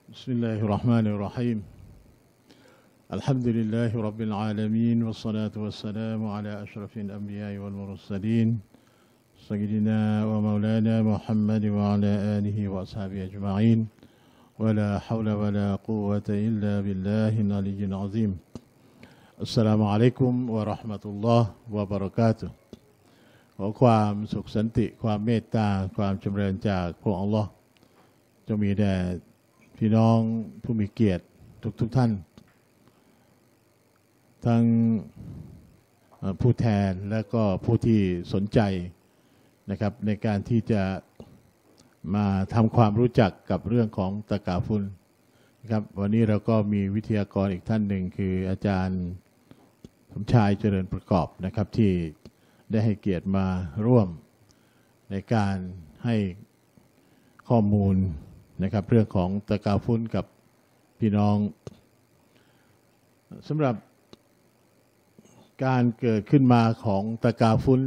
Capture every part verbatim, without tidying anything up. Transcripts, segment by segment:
بسم الله الرحمن الرحيم الحمد لله رب العالمين والصلاة والسلام على أشرف الأنبياء والمرسلين سيدنا ومولانا محمد وعلى آله وأصحابه أجمعين ولا حول ولا قوة إلا بالله العلي العظيم السلام عليكم ورحمة الله وبركاته ขอความสุขสันติความเมตตาความจำเริญจากพระองค์อัลลอฮ์จะมีแด่พี่น้องผู้มีเกียรติทุกๆ ท่านทั้งผู้แทนและก็ผู้ที่สนใจนะครับในการที่จะมาทำความรู้จักกับเรื่องของตะกาฟุลนะครับวันนี้เราก็มีวิทยากรอีกท่านหนึ่งคืออาจารย์สมชายเจริญประกอบนะครับที่ได้ให้เกียรติมาร่วมในการให้ข้อมูลนะครับเรื่องของตะกาฟุลกับพี่น้องสำหรับการเกิดขึ้นมาของตะกาฟุล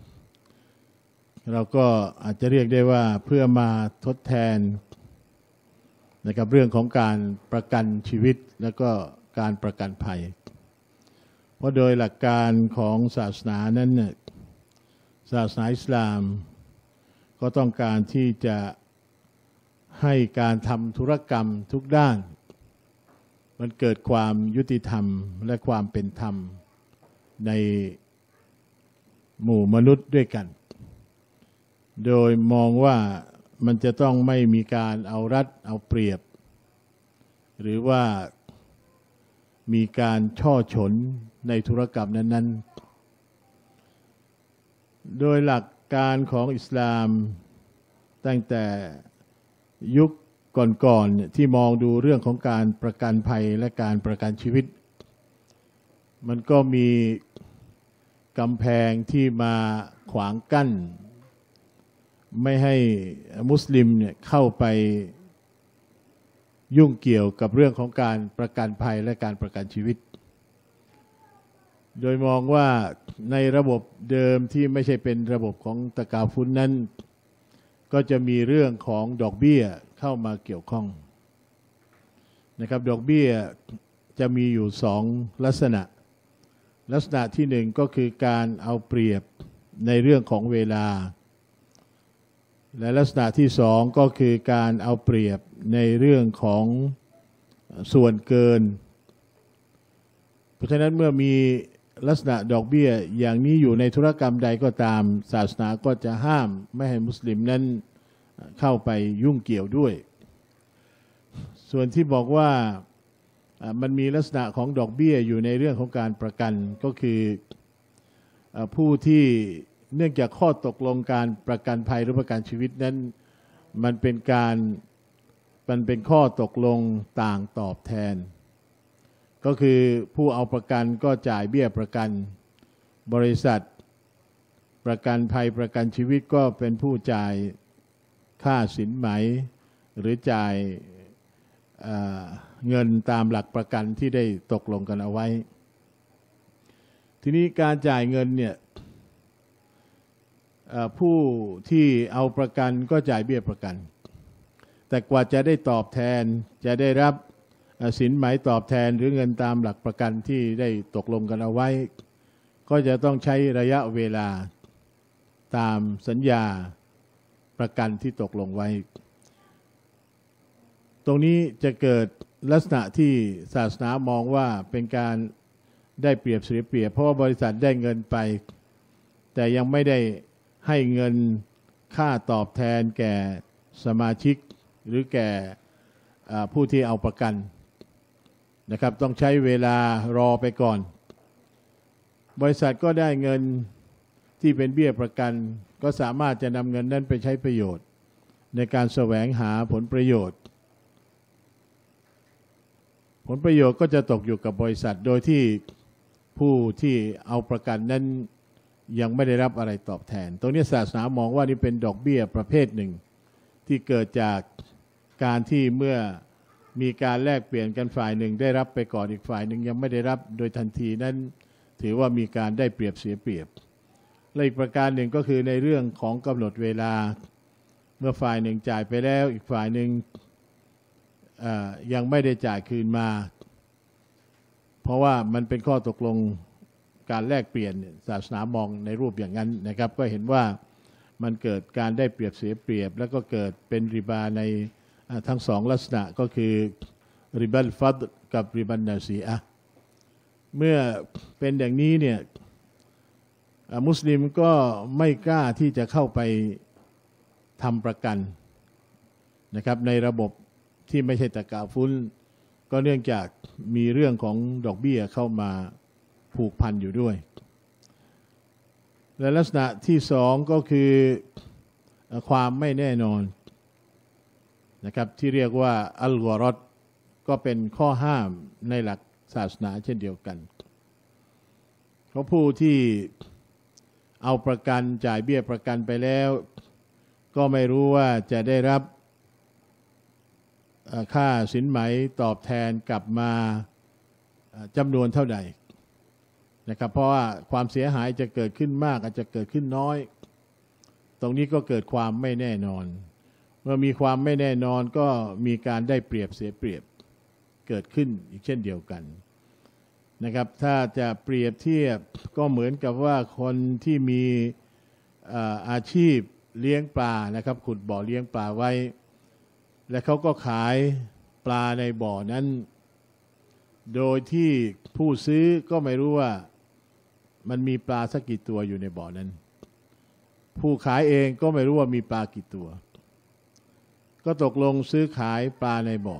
เราก็อาจจะเรียกได้ว่าเพื่อมาทดแทนนะครับเรื่องของการประกันชีวิตและก็การประกันภัยเพราะโดยหลักการของศาสนานั้นเนี่ยศาสนาอิสลามก็ต้องการที่จะให้การทำธุรกรรมทุกด้านมันเกิดความยุติธรรมและความเป็นธรรมในหมู่มนุษย์ด้วยกันโดยมองว่ามันจะต้องไม่มีการเอารัดเอาเปรียบหรือว่ามีการช่อฉนในธุรกรรมนั้นๆโดยหลักการของอิสลามตั้งแต่ยุคก่อนๆที่มองดูเรื่องของการประกันภัยและการประกันชีวิตมันก็มีกำแพงที่มาขวางกั้นไม่ให้มุสลิมเนี่ยเข้าไปยุ่งเกี่ยวกับเรื่องของการประกันภัยและการประกันชีวิตโดยมองว่าในระบบเดิมที่ไม่ใช่เป็นระบบของตะกาฟุลนั้นก็จะมีเรื่องของดอกเบี้ยเข้ามาเกี่ยวข้องนะครับดอกเบี้ยจะมีอยู่สองลักษณะลักษณะที่หนึ่งก็คือการเอาเปรียบในเรื่องของเวลาและลักษณะที่สองก็คือการเอาเปรียบในเรื่องของส่วนเกินเพราะฉะนั้นเมื่อมีลักษณะดอกเบี้ยอย่างนี้อยู่ในธุรกรรมใดก็ตามศาสนาก็จะห้ามไม่ให้มุสลิมนั้นเข้าไปยุ่งเกี่ยวด้วยส่วนที่บอกว่ามันมีลักษณะของดอกเบี้ยอยู่ในเรื่องของการประกันก็คือผู้ที่เนื่องจากข้อตกลงการประกันภัยหรือประกันชีวิตนั้นมันเป็นการมันเป็นข้อตกลงต่างตอบแทนก็คือผู้เอาประกันก็จ่ายเบี้ยประกันบริษัทประกันภัยประกันชีวิตก็เป็นผู้จ่ายค่าสินไหมหรือจ่ายเอ่อเงินตามหลักประกันที่ได้ตกลงกันเอาไว้ทีนี้การจ่ายเงินเนี่ยผู้ที่เอาประกันก็จ่ายเบี้ยประกันแต่กว่าจะได้ตอบแทนจะได้รับสินไหมตอบแทนหรือเงินตามหลักประกันที่ได้ตกลงกันเอาไว้ก็จะต้องใช้ระยะเวลาตามสัญญาประกันที่ตกลงไว้ตรงนี้จะเกิดลักษณะที่ศาสนามองว่าเป็นการได้เปรียบเสียเปรียบเพราะว่าบริษัทได้เงินไปแต่ยังไม่ได้ให้เงินค่าตอบแทนแก่สมาชิกหรือแก่ผู้ที่เอาประกันนะครับต้องใช้เวลารอไปก่อนบริษัทก็ได้เงินที่เป็นเบี้ยประกันก็สามารถจะนำเงินนั้นไปใช้ประโยชน์ในการแสวงหาผลประโยชน์ผลประโยชน์ก็จะตกอยู่กับบริษัทโดยที่ผู้ที่เอาประกันนั้นยังไม่ได้รับอะไรตอบแทนตรงนี้ศาสนามองว่านี่เป็นดอกเบี้ยประเภทหนึ่งที่เกิดจากการที่เมื่อมีการแลกเปลี่ยนกันฝ่ายหนึ่งได้รับไปก่อนอีกฝ่ายหนึ่งยังไม่ได้รับโดยทันทีนั้นถือว่ามีการได้เปรียบเสียเปรียบและอีกประการหนึ่งก็คือในเรื่องของกำหนดเวลาเมื่อฝ่ายหนึ่งจ่ายไปแล้วอีกฝ่ายหนึ่งยังไม่ได้จ่ายคืนมาเพราะว่ามันเป็นข้อตกลงการแลกเปลี่ยนศาสนามองในรูปอย่างนั้นนะครับก็เห็นว่ามันเกิดการได้เปรียบเสียเปรียบแล้วก็เกิดเป็นริบาในทั้งสองลักษณะก็คือริบัลฟัดกับริบันนาซีอะเมื่อเป็นอย่างนี้เนี่ยมุสลิมก็ไม่กล้าที่จะเข้าไปทำประกันนะครับในระบบที่ไม่ใช่ตะกาฟุนก็เนื่องจากมีเรื่องของดอกเบี้ยเข้ามาผูกพันอยู่ด้วยและลักษณะที่สองก็คือความไม่แน่นอนนะครับที่เรียกว่าอัลกอรอดก็เป็นข้อห้ามในหลักศาสนาเช่นเดียวกันเพราะผู้ที่เอาประกันจ่ายเบี้ยประกันไปแล้วก็ไม่รู้ว่าจะได้รับค่าสินไหมตอบแทนกลับมาจำนวนเท่าใดนะครับเพราะว่าความเสียหายจะเกิดขึ้นมากอาจจะเกิดขึ้นน้อยตรงนี้ก็เกิดความไม่แน่นอนเมื่อมีความไม่แน่นอนก็มีการได้เปรียบเสียเปรียบเกิดขึ้นอีกเช่นเดียวกันนะครับถ้าจะเปรียบเทียบก็เหมือนกับว่าคนที่มีอาชีพเลี้ยงปลานะครับขุดบ่อเลี้ยงปลาไว้และเขาก็ขายปลาในบ่อนั้นโดยที่ผู้ซื้อก็ไม่รู้ว่ามันมีปลาสักกี่ตัวอยู่ในบ่อนั้นผู้ขายเองก็ไม่รู้ว่ามีปลากี่ตัวก็ตกลงซื้อขายปลาในบ่อ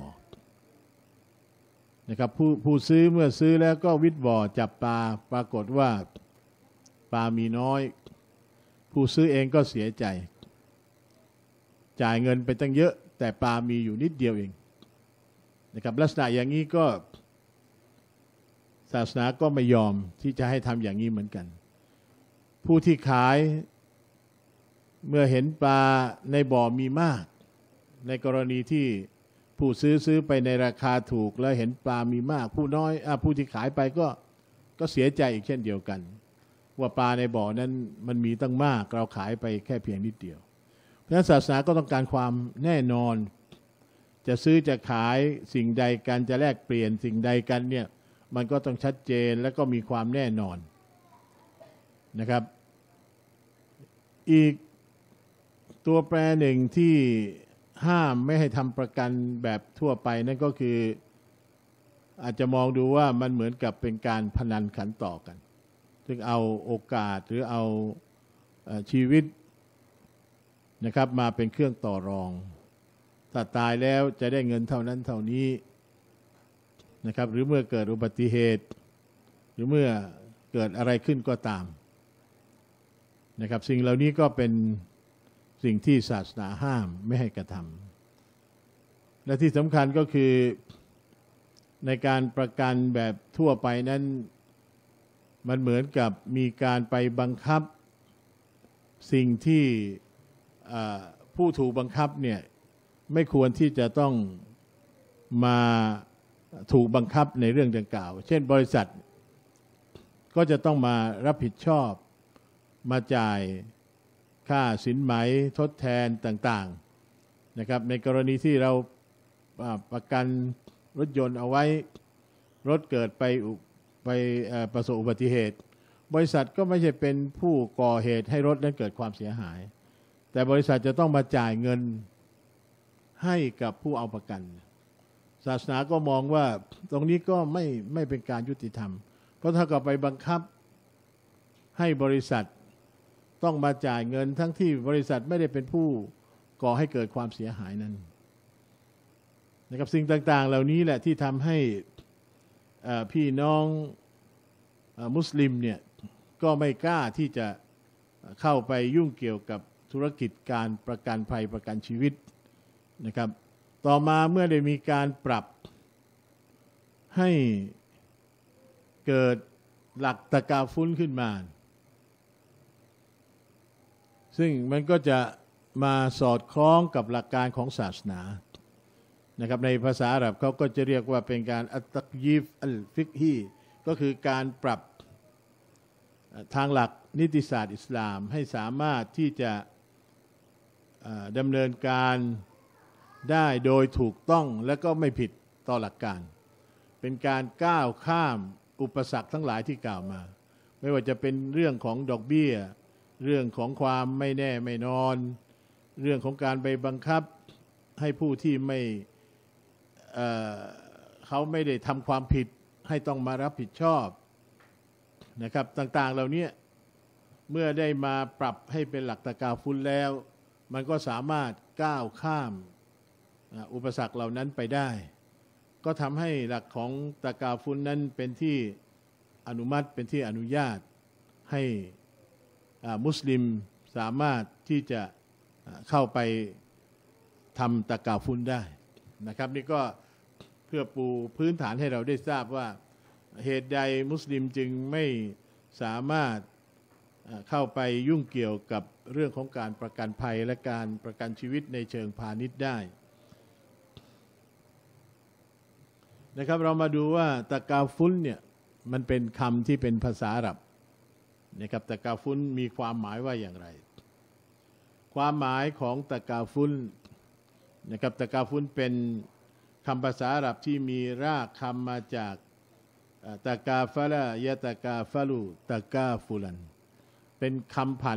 นะครับผู้ผู้ซื้อเมื่อซื้อแล้วก็วิทย์บ่อจับปลาปรากฏว่าปลามีน้อยผู้ซื้อเองก็เสียใจจ่ายเงินไปตั้งเยอะแต่ปลามีอยู่นิดเดียวเองนะครับลักษณะอย่างนี้ก็ศาสนาก็ไม่ยอมที่จะให้ทำอย่างนี้เหมือนกันผู้ที่ขายเมื่อเห็นปลาในบ่อมีมากในกรณีที่ผู้ซื้อซื้อไปในราคาถูกแล้วเห็นปลามีมากผู้น้อยอผู้ที่ขายไปก็ก็เสียใจอีกเช่นเดียวกันว่าปลาในบ่อนั้นมันมีตั้งมากเราขายไปแค่เพียงนิดเดียวเพราะฉะนั้นศาสนาก็ต้องการความแน่นอนจะซื้อจะขายสิ่งใดกันจะแลกเปลี่ยนสิ่งใดกันเนี่ยมันก็ต้องชัดเจนและก็มีความแน่นอนนะครับอีกตัวแปรหนึ่งที่ห้ามไม่ให้ทำประกันแบบทั่วไปนั่นก็คืออาจจะมองดูว่ามันเหมือนกับเป็นการพนันขันต่อกันซึ่งเอาโอกาสหรือเอาชีวิตนะครับมาเป็นเครื่องต่อรองถ้าตายแล้วจะได้เงินเท่านั้นเท่านี้นะครับหรือเมื่อเกิดอุบัติเหตุหรือเมื่อเกิดอะไรขึ้นก็ตามนะครับสิ่งเหล่านี้ก็เป็นสิ่งที่ศาสนาห้ามไม่ให้กระทำและที่สำคัญก็คือในการประกันแบบทั่วไปนั้นมันเหมือนกับมีการไปบังคับสิ่งที่ผู้ถูกบังคับเนี่ยไม่ควรที่จะต้องมาถูกบังคับในเรื่องดังกล่าวเช่นบริษัทก็จะต้องมารับผิดชอบมาจ่ายค่าสินไหมทดแทนต่างๆนะครับในกรณีที่เราประกันรถยนต์เอาไว้รถเกิดไปไปประสบอุบัติเหตุบริษัทก็ไม่ใช่เป็นผู้ก่อเหตุให้รถนั้นเกิดความเสียหายแต่บริษัทจะต้องมาจ่ายเงินให้กับผู้เอาประกันศาสนาก็มองว่าตรงนี้ก็ไม่ไม่เป็นการยุติธรรมเพราะถ้ากับไปบังคับให้บริษัทต้องมาจ่ายเงินทั้งที่บริษัทไม่ได้เป็นผู้ก่อให้เกิดความเสียหายนั้นนะครับสิ่งต่างๆเหล่านี้แหละที่ทำให้พี่น้องมุสลิมเนี่ยก็ไม่กล้าที่จะเข้าไปยุ่งเกี่ยวกับธุรกิจการประกันภัยประกันชีวิตนะครับต่อมาเมื่อได้มีการปรับให้เกิดหลักตะกาฟุนขึ้นมาซึ่งมันก็จะมาสอดคล้องกับหลักการของศาสนานะครับในภาษาอาหรับเขาก็จะเรียกว่าเป็นการอัตตักยีฟอัลฟิกฮีก็คือการปรับทางหลักนิติศาสตร์อิสลามให้สามารถที่จะดำเนินการได้โดยถูกต้องและก็ไม่ผิดต่อหลักการเป็นการก้าวข้ามอุปสรรคทั้งหลายที่กล่าวมาไม่ว่าจะเป็นเรื่องของดอกเบี้ยเรื่องของความไม่แน่ไม่นอนเรื่องของการไปบังคับให้ผู้ที่ไม่เอ่อเขาไม่ได้ทำความผิดให้ต้องมารับผิดชอบนะครับต่างๆเหล่านี้เมื่อได้มาปรับให้เป็นหลักตะกาฟุลแล้วมันก็สามารถก้าวข้ามอุปสรรคเหล่านั้นไปได้ก็ทำให้หลักของตะกาฟุลนั้นเป็นที่อนุมัติเป็นที่อนุญาตให้มุสลิมสามารถที่จะเข้าไปทำตะกาฟุลได้นะครับนี่ก็เพื่อปูพื้นฐานให้เราได้ทราบว่าเหตุใดมุสลิมจึงไม่สามารถเข้าไปยุ่งเกี่ยวกับเรื่องของการประกันภัยและการประกันชีวิตในเชิงพาณิชย์ได้นะครับเรามาดูว่าตะกาฟุลเนี่ยมันเป็นคำที่เป็นภาษาอาหรับนะครับตะกาฟุลมีความหมายว่าอย่างไรความหมายของตะกาฟุลนะครับตะกาฟุลเป็นคำภาษาอาหรับที่มีรากคำมาจากตะกาฟะละยะตะกาฟะลูตะกาฟุลันเป็นคำผัน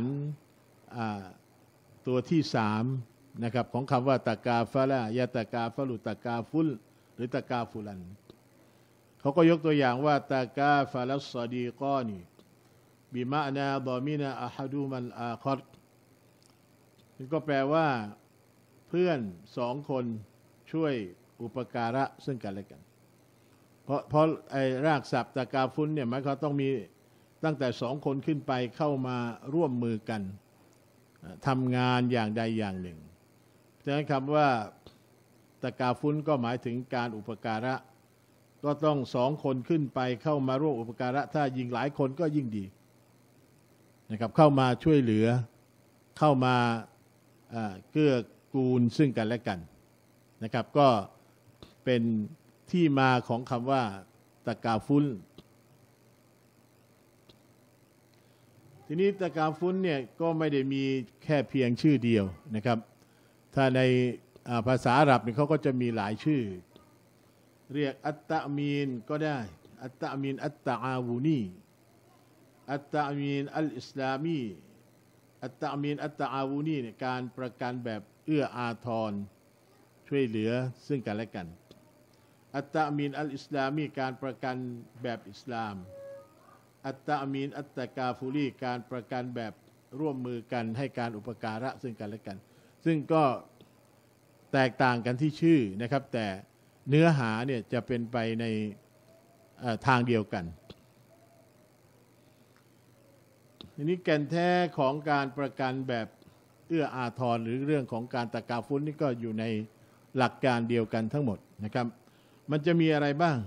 ตัวที่สามนะครับของคำว่าตะกาฟะละยะตะกาฟะลูตะกาฟุลหรือตะกาฟุลันเขาก็ยกตัวอย่างว่าตะกาฟะลัสซอดีกอนีบิมะนาดอมินาอะฮะดูมันอาคอรนี่ก็แปลว่าเพื่อนสองคนช่วยอุปการะซึ่งกันและกันเพราะเพราะไอ้รากศัพท์ตะกาฟุลเนี่ยหมายความต้องมีตั้งแต่สองคนขึ้นไปเข้ามาร่วมมือกันทำงานอย่างใดอย่างหนึ่งฉะนั้นคำว่าตะกาฟุลก็หมายถึงการอุปการะก็ต้องสองคนขึ้นไปเข้ามาร่วมอุปการะถ้ายิ่งหลายคนก็ยิ่งดีนะครับเข้ามาช่วยเหลือเข้ามาเกื้อกูลซึ่งกันและกันนะครับก็เป็นที่มาของคำว่าตะกาฟุลทีนี้ตะกาฟุลเนี่ยก็ไม่ได้มีแค่เพียงชื่อเดียวนะครับถ้าในภาษาอาหรับเนี่ยเขาก็จะมีหลายชื่อเรียกอัตตะมีนก็ได้อัตตะมีนอัตตะอาวูนีอัตตะมีนอัลอิสลามีอัตตะมีนอัตตะอาวูนีเนี่ยการประกันแบบเอื้ออาทรช่วยเหลือซึ่งกันและกันอัตตะมีนอัลอิสลามีการประกันแบบอิสลามอัตตะมีนอัตตะกาฟูลีการประกันแบบร่วมมือกันให้การอุปการะซึ่งกันและกันซึ่งก็แตกต่างกันที่ชื่อนะครับแต่เนื้อหาเนี่ยจะเป็นไปในทางเดียวกันทีนี้แก่นแท้ของการประกันแบบเอื้ออาทรหรือเรื่องของการตะกาฟุลนี่ก็อยู่ในหลักการเดียวกันทั้งหมดนะครับมันจะมีอะไรบ้าง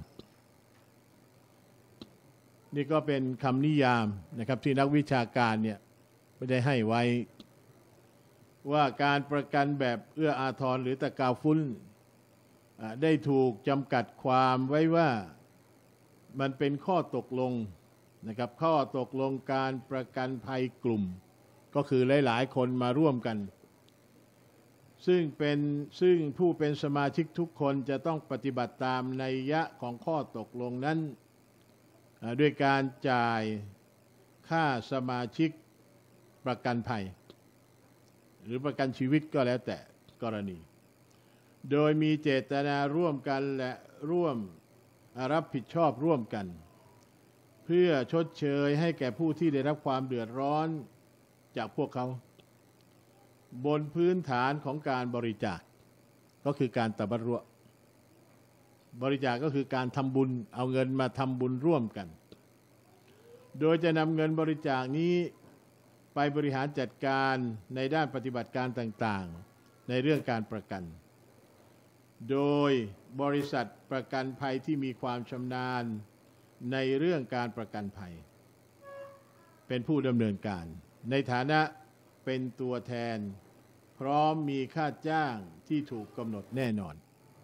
นี่ก็เป็นคำนิยามนะครับที่นักวิชาการเนี่ยไม่ได้ให้ไว้ว่าการประกันแบบเอื้ออาทรหรือตะกาฟุลได้ถูกจำกัดความไว้ว่ามันเป็นข้อตกลงนะครับข้อตกลงการประกันภัยกลุ่มก็คือหลายๆคนมาร่วมกันซึ่งเป็นซึ่งผู้เป็นสมาชิกทุกคนจะต้องปฏิบัติตามนัยยะของข้อตกลงนั้นด้วยการจ่ายค่าสมาชิกประกันภัยหรือประกันชีวิตก็แล้วแต่กรณีโดยมีเจตนาร่วมกันและร่วมรับผิดชอบร่วมกันเพื่อชดเชยให้แก่ผู้ที่ได้รับความเดือดร้อนจากพวกเขาบนพื้นฐานของการบริจาคก็คือการตะบัรรุบริจาคก็คือการทำบุญเอาเงินมาทำบุญร่วมกันโดยจะนำเงินบริจาคนี้ไปบริหารจัดการในด้านปฏิบัติการต่างๆในเรื่องการประกันโดยบริษัทประกันภัยที่มีความชำนาญในเรื่องการประกันภัยเป็นผู้ดำเนินการในฐานะเป็นตัวแทนพร้อมมีค่าจ้างที่ถูกกำหนดแน่นอน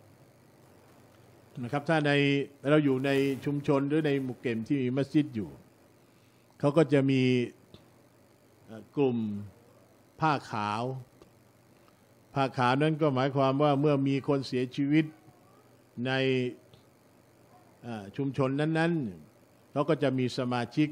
นะครับถ้าในเราอยู่ในชุมชนหรือในหมู่เก็มที่มีมัสยิดอยู่เขาก็จะมีกลุ่มผ้าขาวผ้าขาวนั้นก็หมายความว่าเมื่อมีคนเสียชีวิตในชุมชนนั้นๆเขาก็จะมีสมาชิก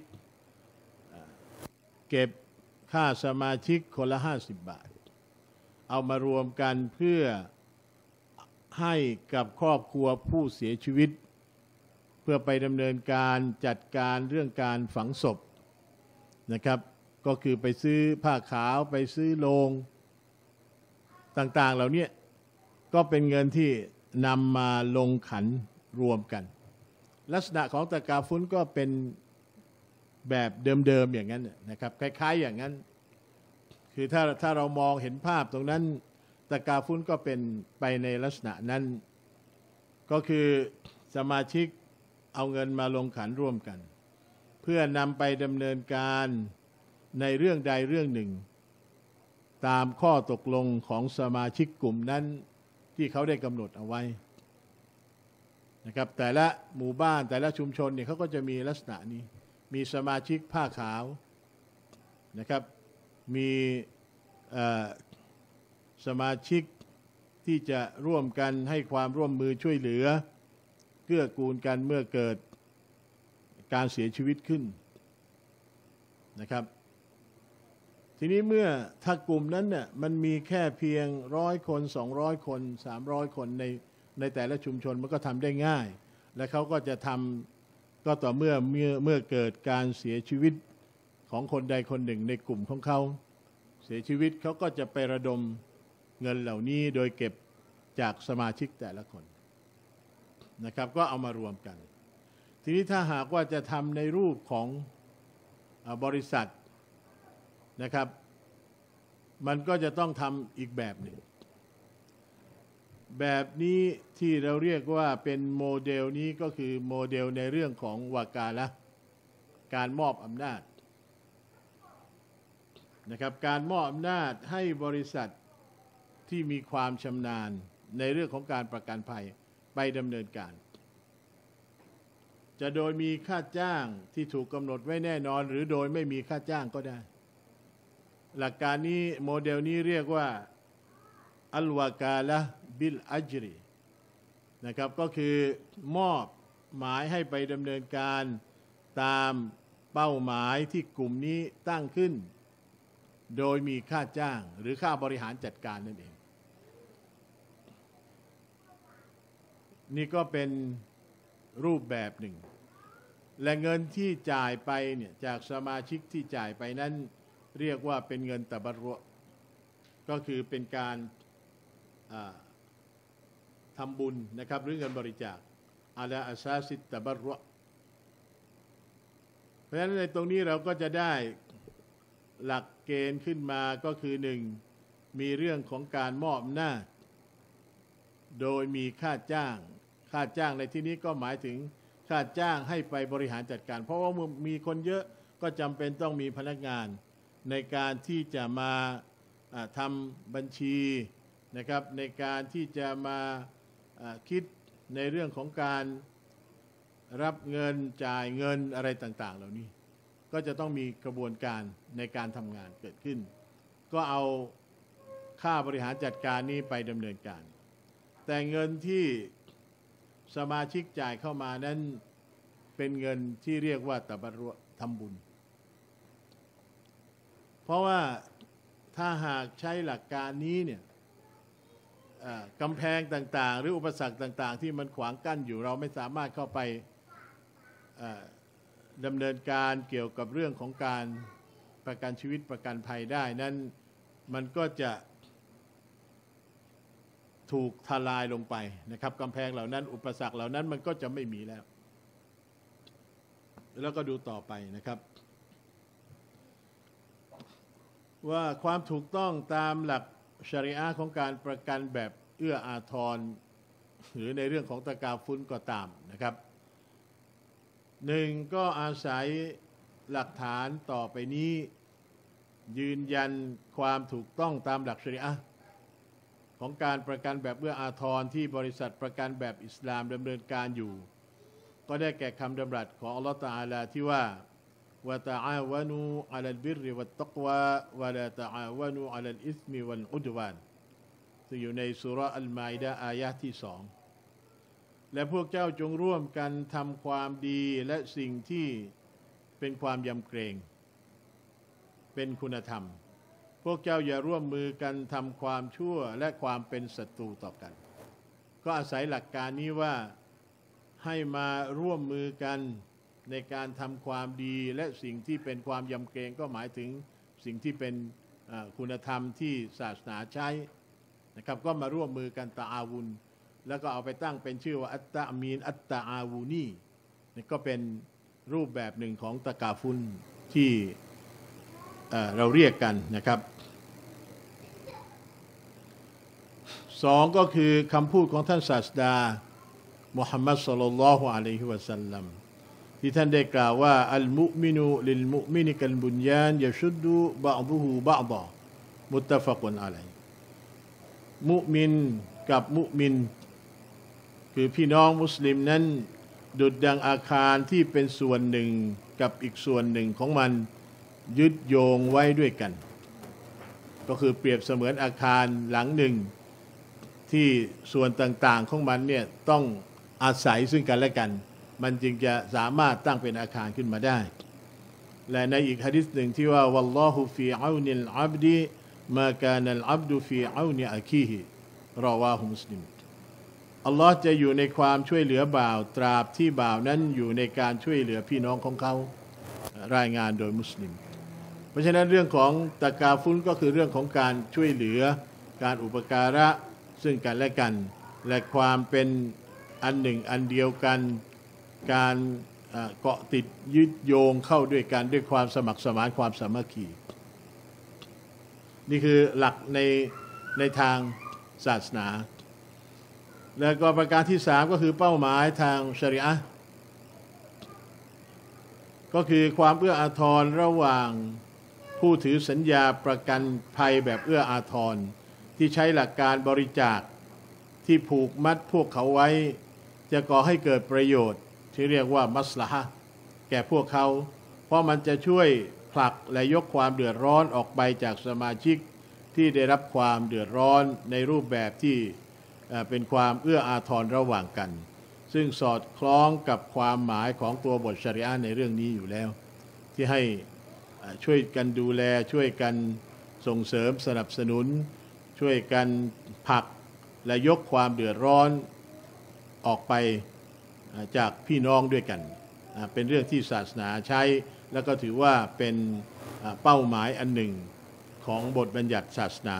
เก็บค่าสมาชิกคนละห้าสิบบาทเอามารวมกันเพื่อให้กับครอบครัวผู้เสียชีวิตเพื่อไปดำเนินการจัดการเรื่องการฝังศพนะครับก็คือไปซื้อผ้าขาวไปซื้อโลงต่างๆเหล่านี้ก็เป็นเงินที่นำมาลงขันรวมกันลักษณะของตะกาฟุ้นก็เป็นแบบเดิมๆอย่างนั้นนะครับคล้ายๆอย่างนั้นคือถ้าถ้าเรามองเห็นภาพตรงนั้นตะกาฟุ้นก็เป็นไปในลักษณะนั้นก็คือสมาชิกเอาเงินมาลงขันร่วมกันเพื่อนำไปดำเนินการในเรื่องใดเรื่องหนึ่งตามข้อตกลงของสมาชิกกลุ่มนั้นที่เขาได้กำหนดเอาไว้นะครับแต่ละหมู่บ้านแต่ละชุมชนเนี่ยเขาก็จะมีลักษณะนี้มีสมาชิกผ้าขาวนะครับมีสมาชิกที่จะร่วมกันให้ความร่วมมือช่วยเหลือเกื้อกูลกันเมื่อเกิดการเสียชีวิตขึ้นนะครับทีนี้เมื่อถ้ากลุ่มนั้นเนี่ยมันมีแค่เพียงร้อยคนสองร้อยคนสามร้อยคนในในแต่ละชุมชนมันก็ทำได้ง่ายและเขาก็จะทำก็ต่อเมื่อเมื่อเมื่อเกิดการเสียชีวิตของคนใดคนหนึ่งในกลุ่มของเขาเสียชีวิตเขาก็จะไประดมเงินเหล่านี้โดยเก็บจากสมาชิกแต่ละคนนะครับก็เอามารวมกันทีนี้ถ้าหากว่าจะทำในรูปของบริษัทนะครับมันก็จะต้องทำอีกแบบหนึ่งแบบนี้ที่เราเรียกว่าเป็นโมเดลนี้ก็คือโมเดลในเรื่องของวากาละการมอบอำนาจนะครับการมอบอำนาจให้บริษัทที่มีความชำนาญในเรื่องของการประกันภัยไปดำเนินการจะโดยมีค่าจ้างที่ถูกกำหนดไว้แน่นอนหรือโดยไม่มีค่าจ้างก็ได้หลักการนี้โมเดลนี้เรียกว่าอัลวากาละบิลอัจรีนะครับก็คือมอบหมายให้ไปดำเนินการตามเป้าหมายที่กลุ่มนี้ตั้งขึ้นโดยมีค่าจ้างหรือค่าบริหารจัดการนั่นเองนี่ก็เป็นรูปแบบหนึ่งและเงินที่จ่ายไปเนี่ยจากสมาชิกที่จ่ายไปนั้นเรียกว่าเป็นเงินตะบัรรุก็คือเป็นการทำบุญนะครับหรือเงินบริจาคอาลาอัสซาซิตตะบัรรุเพราะฉะนั้นในตรงนี้เราก็จะได้หลักเกณฑ์ขึ้นมาก็คือหนึ่งมีเรื่องของการมอบอำนาจโดยมีค่าจ้างค่าจ้างในที่นี้ก็หมายถึงค่าจ้างให้ไปบริหารจัดการเพราะว่ามีคนเยอะก็จำเป็นต้องมีพนักงานในการที่จะมาทำบัญชีนะครับในการที่จะมาคิดในเรื่องของการรับเงินจ่ายเงินอะไรต่างๆเหล่านี้ก็จะต้องมีกระบวนการในการทำงานเกิดขึ้นก็เอาค่าบริหารจัดการนี้ไปดำเนินการแต่เงินที่สมาชิกจ่ายเข้ามานั้นเป็นเงินที่เรียกว่าตะบัรรุทำบุญเพราะว่าถ้าหากใช้หลักการนี้เนี่ยกำแพงต่างๆหรืออุปสรรคต่างๆที่มันขวางกั้นอยู่เราไม่สามารถเข้าไปดำเนินการเกี่ยวกับเรื่องของการประกันชีวิตประกันภัยได้นั้นมันก็จะถูกทลายลงไปนะครับกำแพงเหล่านั้นอุปสรรคเหล่านั้นมันก็จะไม่มีแล้วแล้วก็ดูต่อไปนะครับว่าความถูกต้องตามหลักชะรีอะห์ของการประกันแบบเอื้ออาทรหรือในเรื่องของตะกาฟุ้นก็ตามนะครับหนึ่งก็อาศัยหลักฐานต่อไปนี้ยืนยันความถูกต้องตามหลักชะรีอะห์ของการประกันแบบเอื้ออาทรที่บริษัทประกันแบบอิสลามดำเนินการอยู่ก็ได้แก่คำดำรัสของอัลลอฮฺตะอาลาที่ว่าวะตะอาวะนูอะลัลบิรริวัตตักวาวะลาตะอาวะนูอะลัลอิสมิวัลอุดวานซึ่งอยู่ในสุเราะห์อัลมาอิดะห์อายะห์ที่สองและพวกเจ้าจงร่วมกันทำความดีและสิ่งที่เป็นความยำเกรงเป็นคุณธรรมพวกเจ้าอย่าร่วมมือกันทำความชั่วและความเป็นศัตรูต่อกันก็อาศัยหลักการนี้ว่าให้มาร่วมมือกันในการทำความดีและสิ่งที่เป็นความยำเกรงก็หมายถึงสิ่งที่เป็นคุณธรรมที่ศาสนาใช้นะครับก็มาร่วมมือกันตะอาวุนแล้วก็เอาไปตั้งเป็นชื่อว่าอัตตะมีนอัตตะอาวูนีนี่ก็เป็นรูปแบบหนึ่งของตะกาฟุนที่เราเรียกกันนะครับสองก็คือคำพูดของท่านศาสดามุฮัมมัดศ็อลลัลลอฮุอะลัยฮิวะซัลลัมที่ท่านได้กล่าวว่าอัลมุมินุลิลมุมินิกัลบุญญานยะชุดดุบะอดุฮูบะอฎอมุตตะฟักุนอะลัยมุมินกับมุมินคือพี่น้องมุสลิมนั้นดุจดังอาคารที่เป็นส่วนหนึ่งกับอีกส่วนหนึ่งของมันยึดโยงไว้ด้วยกันก็คือเปรียบเสมือนอาคารหลังหนึ่งที่ส่วนต่างๆของมันเนี่ยต้องอาศัยซึ่งกันและกันมันจึงจะสามารถตั้งเป็นอาคารขึ้นมาได้และในอีกหะดีษหนึ่งที่ว่าวัลลอฮุฟีอาวนิลอับดีมากานัลอับดุฟีอาวนิอะคีฮิรอวาฮุมุสลิมอัลลอฮ์จะอยู่ในความช่วยเหลือบ่าวตราบที่บ่าวนั้นอยู่ในการช่วยเหลือพี่น้องของเขารายงานโดยมุสลิมเพราะฉะนั้นเรื่องของตะกาฟุนก็คือเรื่องของการช่วยเหลือการอุปการะซึ่งกันและกันและความเป็นอันหนึ่งอันเดียวกันการเกาะติดยึดโยงเข้าด้วยกันด้วยความสมัครสมานความสามัคคีนี่คือหลักในในทางศาสนาแล้วก็ประการที่สามก็คือเป้าหมายทางชะรีอะห์ก็คือความเอื้ออาทรระหว่างผู้ถือสัญญาประกันภัยแบบเอื้ออาทรที่ใช้หลักการบริจาคที่ผูกมัดพวกเขาไว้จะก่อให้เกิดประโยชน์ที่เรียกว่ามัสละฮะห์แก่พวกเขาเพราะมันจะช่วยผลักและยกความเดือดร้อนออกไปจากสมาชิกที่ได้รับความเดือดร้อนในรูปแบบที่เป็นความเอื้ออาทรระหว่างกันซึ่งสอดคล้องกับความหมายของตัวบทชะรีอะห์ในเรื่องนี้อยู่แล้วที่ให้ช่วยกันดูแลช่วยกันส่งเสริมสนับสนุนช่วยกันผลักและยกความเดือดร้อนออกไปจากพี่น้องด้วยกันเป็นเรื่องที่ศาสนาใช้แล้วก็ถือว่าเป็นเป้าหมายอันหนึ่งของบทบัญญัติศาสนา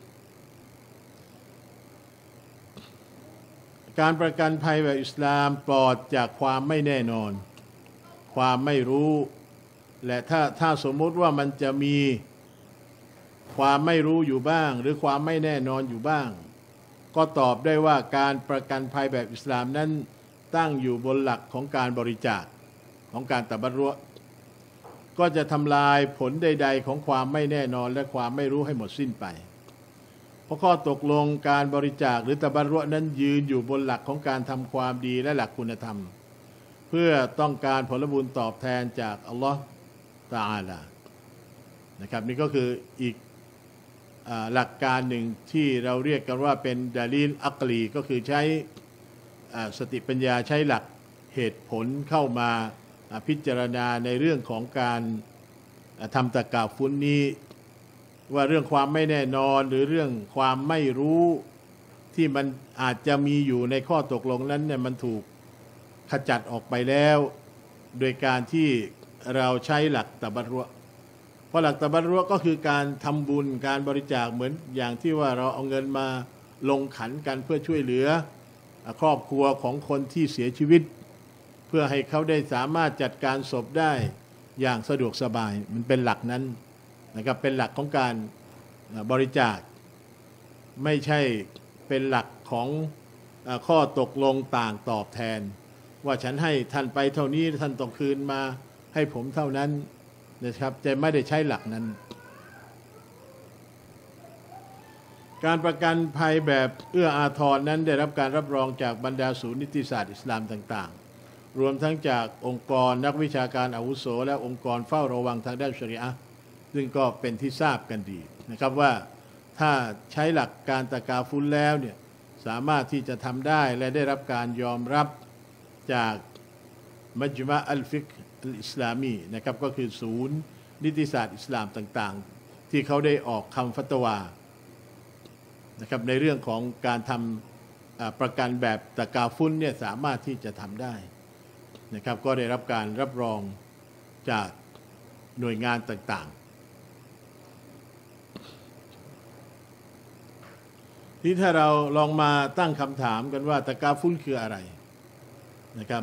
การประกันภัยแบบอิสลามปลอดจากความไม่แน่นอนความไม่รู้และถ้าถ้าสมมติว่ามันจะมีความไม่รู้อยู่บ้างหรือความไม่แน่นอนอยู่บ้างก็ตอบได้ว่าการประกันภัยแบบอิสลามนั้นตั้งอยู่บนหลักของการบริจาคของการตะบัรรุอ์ก็จะทำลายผลใดๆของความไม่แน่นอนและความไม่รู้ให้หมดสิ้นไปเพราะข้อตกลงการบริจาคหรือตะบัรรุอ์นั้นยืนอยู่บนหลักของการทำความดีและหลักคุณธรรมเพื่อต้องการผลบุญตอบแทนจากอัลลอฮฺตะอาลานะครับนี่ก็คืออีกหลักการหนึ่งที่เราเรียกกันว่าเป็นดาลีลอักลีก็คือใช้สติปัญญาใช้หลักเหตุผลเข้ามาพิจารณาในเรื่องของการทำตะกาฟุนนี้ว่าเรื่องความไม่แน่นอนหรือเรื่องความไม่รู้ที่มันอาจจะมีอยู่ในข้อตกลงนั้นเนี่ยมันถูกขจัดออกไปแล้วโดยการที่เราใช้หลักตะบัรรุอ์เพราะหลักตะบัรรุอ์ก็คือการทำบุญการบริจาคเหมือนอย่างที่ว่าเราเอาเงินมาลงขันกันเพื่อช่วยเหลือครอบครัวของคนที่เสียชีวิตเพื่อให้เขาได้สามารถจัดการศพได้อย่างสะดวกสบายมันเป็นหลักนั้นนะครับเป็นหลักของการบริจาคไม่ใช่เป็นหลักของข้อตกลงต่างตอบแทนว่าฉันให้ท่านไปเท่านี้ท่านต้องคืนมาให้ผมเท่านั้นนะครับจะไม่ได้ใช้หลักนั้นการประกันภัยแบบเอื้ออาทรนั้นได้รับการรับรองจากบรรดาศูนย์นิติศาสตร์อิสลามต่างๆรวมทั้งจากองค์กรนักวิชาการอาวุโสและองค์กรเฝ้าระวังทางด้านชะรีอะห์ซึ่งก็เป็นที่ทราบกันดีนะครับว่าถ้าใช้หลักการตะกาฟุลแล้วเนี่ยสามารถที่จะทำได้และได้รับการยอมรับจากมัจมะอัลฟิกอัลอิสลามีนะครับก็คือศูนย์นิติศาสตร์อิสลามต่างๆที่เขาได้ออกคำฟัตวานะครับในเรื่องของการทำประกันแบบตะกาฟุลเนี่ยสามารถที่จะทำได้นะครับก็ได้รับการรับรองจากหน่วยงานต่างๆที่ถ้าเราลองมาตั้งคำถามกันว่าตะกาฟุลคืออะไรนะครับ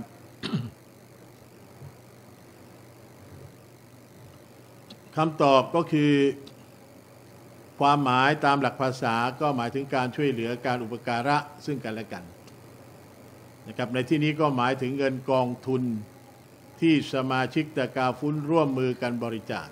คำตอบก็คือความหมายตามหลักภาษาก็หมายถึงการช่วยเหลือการอุปการะซึ่งกันและกันนะครับในที่นี้ก็หมายถึงเงินกองทุนที่สมาชิกตะกาฟุลร่วมมือกันบริจาค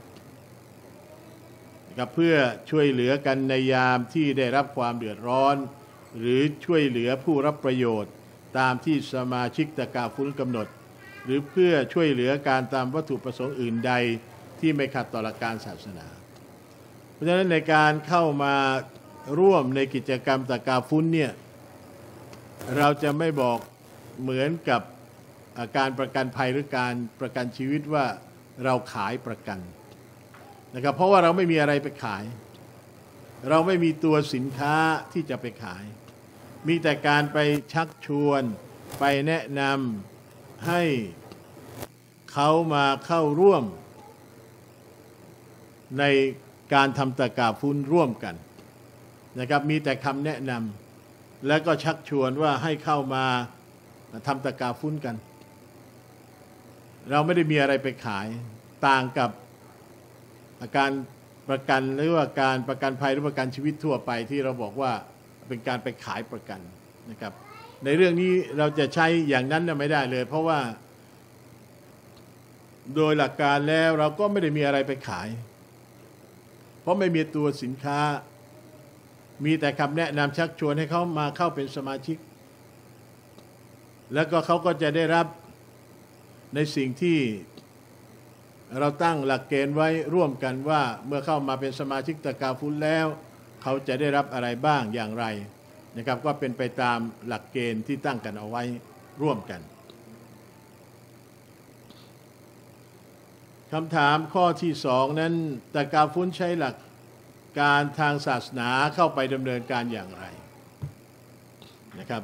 นะครับเพื่อช่วยเหลือกันในยามที่ได้รับความเดือดร้อนหรือช่วยเหลือผู้รับประโยชน์ตามที่สมาชิกตะกาฟุลกำหนดหรือเพื่อช่วยเหลือการตามวัตถุประสงค์อื่นใดที่ไม่ขัดต่อหลักการศาสนาเพราะฉะนั้นในการเข้ามาร่วมในกิจกรรมตะกาฟุลเนี่ยเราจะไม่บอกเหมือนกับการประกันภัยหรือการประกันชีวิตว่าเราขายประกันนะครับเพราะว่าเราไม่มีอะไรไปขายเราไม่มีตัวสินค้าที่จะไปขายมีแต่การไปชักชวนไปแนะนำให้เขามาเข้าร่วมในการทำตะกาฟุลร่วมกันนะครับมีแต่คำแนะนำและก็ชักชวนว่าให้เข้ามาทำตะกาฟุลกันเราไม่ได้มีอะไรไปขายต่างกับการประกันหรือว่าการประกันภัยหรือประกันชีวิตทั่วไปที่เราบอกว่าเป็นการไปขายประกันนะครับในเรื่องนี้เราจะใช้อย่างนั้นไม่ได้เลยเพราะว่าโดยหลักการแล้วเราก็ไม่ได้มีอะไรไปขายเพราะไม่มีตัวสินค้ามีแต่คำแนะนำชักชวนให้เขามาเข้าเป็นสมาชิกแล้วก็เขาก็จะได้รับในสิ่งที่เราตั้งหลักเกณฑ์ไว้ร่วมกันว่าเมื่อเข้ามาเป็นสมาชิกตะกาฟุลแล้วเขาจะได้รับอะไรบ้างอย่างไรนะครับก็เป็นไปตามหลักเกณฑ์ที่ตั้งกันเอาไว้ร่วมกันคำถามข้อที่สองนั้นตะกาฟุลใช้หลักการทางศาสนาเข้าไปดำเนินการอย่างไรนะครับ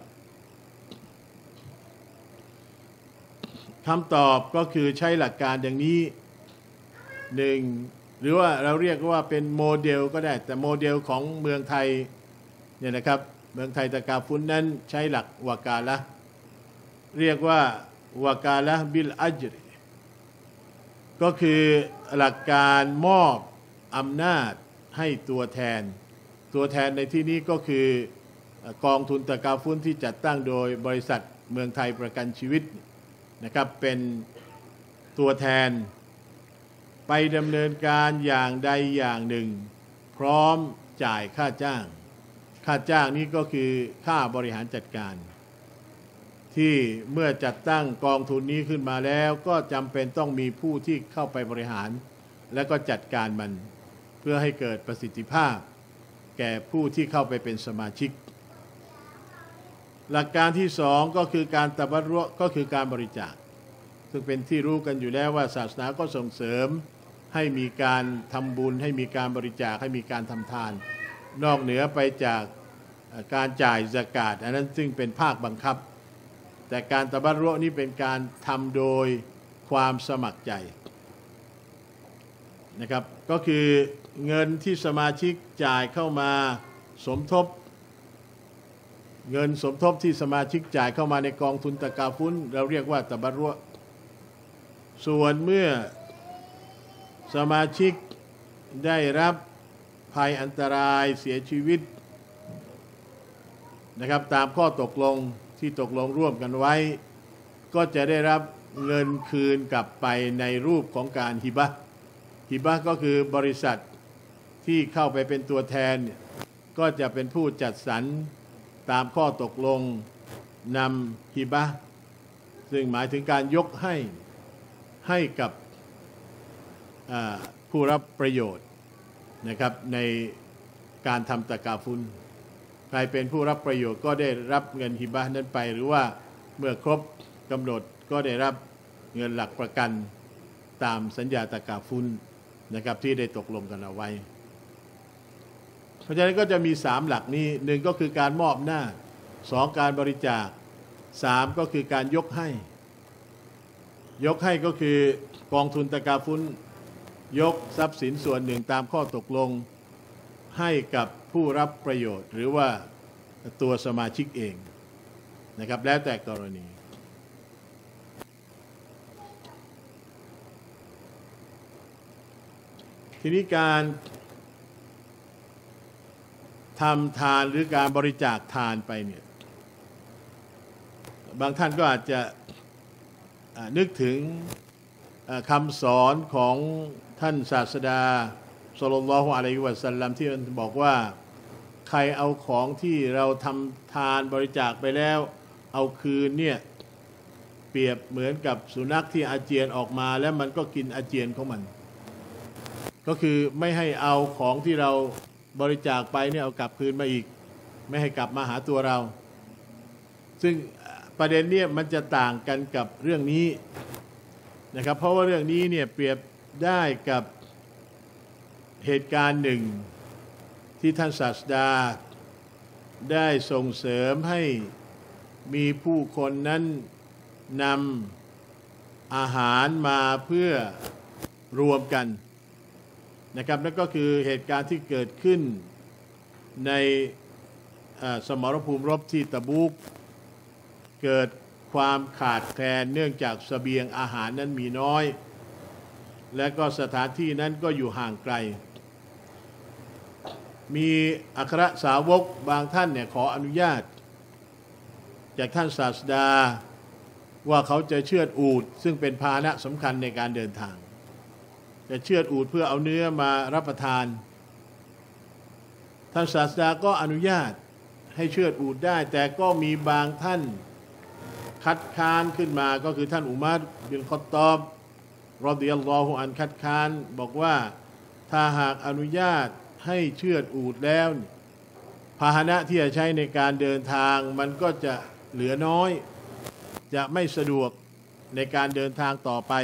คำตอบก็คือใช้หลักการอย่างนี้หนึ่งหรือว่าเราเรียกว่าเป็นโมเดลก็ได้แต่โมเดลของเมืองไทยเนี่ยนะครับเมืองไทยตะกาฟุลนั้นใช้หลักวากาละเรียกว่าวากาละบิลอัจรก็คือหลักการมอบอำนาจให้ตัวแทนตัวแทนในที่นี้ก็คือกองทุนตะกาฟุลที่จัดตั้งโดยบริษัทเมืองไทยประกันชีวิตนะครับเป็นตัวแทนไปดำเนินการอย่างใดอย่างหนึ่งพร้อมจ่ายค่าจ้างค่าจ้างนี้ก็คือค่าบริหารจัดการที่เมื่อจัดตั้งกองทุนนี้ขึ้นมาแล้วก็จำเป็นต้องมีผู้ที่เข้าไปบริหารและก็จัดการมันเพื่อให้เกิดประสิทธิภาพแก่ผู้ที่เข้าไปเป็นสมาชิกหลักการที่สองก็คือการตะบัรุก็คือการบริจาคซึ่งเป็นที่รู้กันอยู่แล้วว่าศาสนาก็ส่งเสริมให้มีการทำบุญให้มีการบริจาคให้มีการทำทานนอกเหนือไปจากการจ่ายซะกาตอันนั้นซึ่งเป็นภาคบังคับแต่การตะบัรุนี้เป็นการทำโดยความสมัครใจนะครับก็คือเงินที่สมาชิกจ่ายเข้ามาสมทบเงินสมทบที่สมาชิกจ่ายเข้ามาในกองทุนตะกาฟุลเราเรียกว่าตะบัรุส่วนเมื่อสมาชิกได้รับภัยอันตรายเสียชีวิตนะครับตามข้อตกลงที่ตกลงร่วมกันไว้ก็จะได้รับเงินคืนกลับไปในรูปของการฮิบะห์ฮิบะห์ก็คือบริษัทที่เข้าไปเป็นตัวแทนก็จะเป็นผู้จัดสรรตามข้อตกลงนำฮิบะห์ซึ่งหมายถึงการยกให้ให้กับผู้รับประโยชน์นะครับในการทำตะกาฟุนใครเป็นผู้รับประโยชน์ก็ได้รับเงินฮิบะห์นั้นไปหรือว่าเมื่อครบกำหนดก็ได้รับเงินหลักประกันตามสัญญาตะกาฟุนนะครับที่ได้ตกลงกันเอาไว้เพราะฉะนั้นก็จะมีสามหลักนี้หนึ่งก็คือการมอบหน้าสองการบริจาคสามก็คือการยกให้ยกให้ก็คือกองทุนตะกาฟุนยกทรัพย์สินส่วนหนึ่งตามข้อตกลงให้กับผู้รับประโยชน์หรือว่าตัวสมาชิกเองนะครับแล้วแต่กรณีทีนี้การทำทานหรือการบริจาคทานไปเนี่ยบางท่านก็อาจจะนึกถึงคำสอนของท่านศาสดาศ็อลลัลลอฮุอะลัยฮิวะซัลลัมที่บอกว่าใครเอาของที่เราทำทานบริจาคไปแล้วเอาคืนเนี่ยเปรียบเหมือนกับสุนัขที่อาเจียนออกมาแล้วมันก็กินอาเจียนของมันก็คือไม่ให้เอาของที่เราบริจาคไปเนี่ยเอากลับคืนมาอีกไม่ให้กลับมาหาตัวเราซึ่งประเด็นเนี่ยมันจะต่างกันกับเรื่องนี้นะครับเพราะว่าเรื่องนี้เนี่ยเปรียบได้กับเหตุการณ์หนึ่งที่ท่านศาสดาได้ส่งเสริมให้มีผู้คนนั้นนำอาหารมาเพื่อรวมกันนะครับนั่นก็คือเหตุการณ์ที่เกิดขึ้นในสมรภูมิรบที่ตะบูกเกิดความขาดแคลนเนื่องจากเสบียงอาหารนั้นมีน้อยและก็สถานที่นั้นก็อยู่ห่างไกลมีอัครสาวกบางท่านเนี่ยขออนุญาตจากท่านศาสดาว่าเขาจะเชือดอูฐซึ่งเป็นพาหนะสำคัญในการเดินทางจะเชือดอูฐเพื่อเอาเนื้อมารับประทานท่านศาสดาก็อนุญาตให้เชือดอูฐได้แต่ก็มีบางท่านคัดค้านขึ้นมาก็คือท่านอุมัรบินค็อฏฏอบรอฎิยัลลอฮุอันคัดค้านบอกว่าถ้าหากอนุญาตให้เชือดอูฐแล้วพาหนะที่จะใช้ในการเดินทางมันก็จะเหลือน้อยจะไม่สะดวกในการเดินทางต่อไป